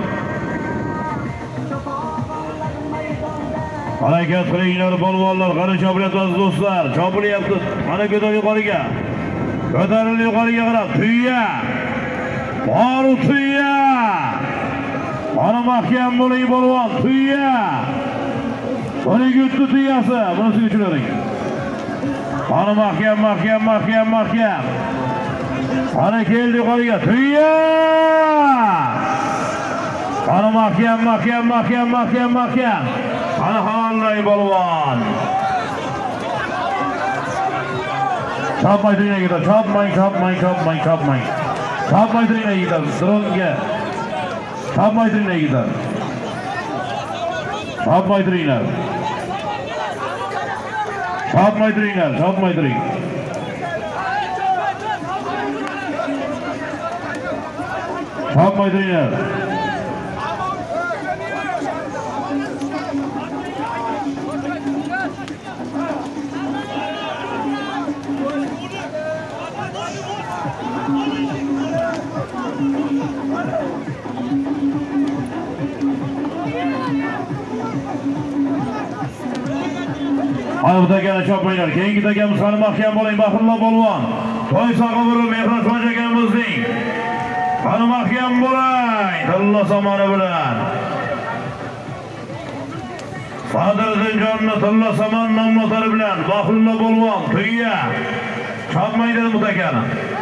Harakat qilinglar polvonlar, qani chopilyapsiz do'stlar, chopilyapti. Mana ko'tar yuqoriga. Ko'tarilib yuqoriga qarab, tuya. Bor tuya. Mana mahkam bo'ling polvon, tuya. Buni gutdi tuyasi, bunisiga tushiraring. Mana mahkam, mahkam, mahkam, mahkam. Mana keldi yuqoriga, tuya. Mana mahkam, mahkam, mahkam, mahkam, mahkam. Ana halollang polvon. Chopmay turinglar yigitlar, chopmang, chopmang, chopmang, chopmang. Chopmay turinglar yigitlar, dronga. Chopmay turinglar yigitlar. Chopmay turinglar. Chopmay turinglar, chopmay turing. Chopmay turinglar. Ana bu takani chopmanglar. Keyingi takamiz qani mahkam bo'ling, Baxrullo polvon. To'y sog'iburi Mehrod akamizning. Qani mahkam bo'ling, tilla samoni bilan. Sadiriddinjonni tilla samon nomlari bilan Baxrullo polvon tuya. Chopmanglar bu takani.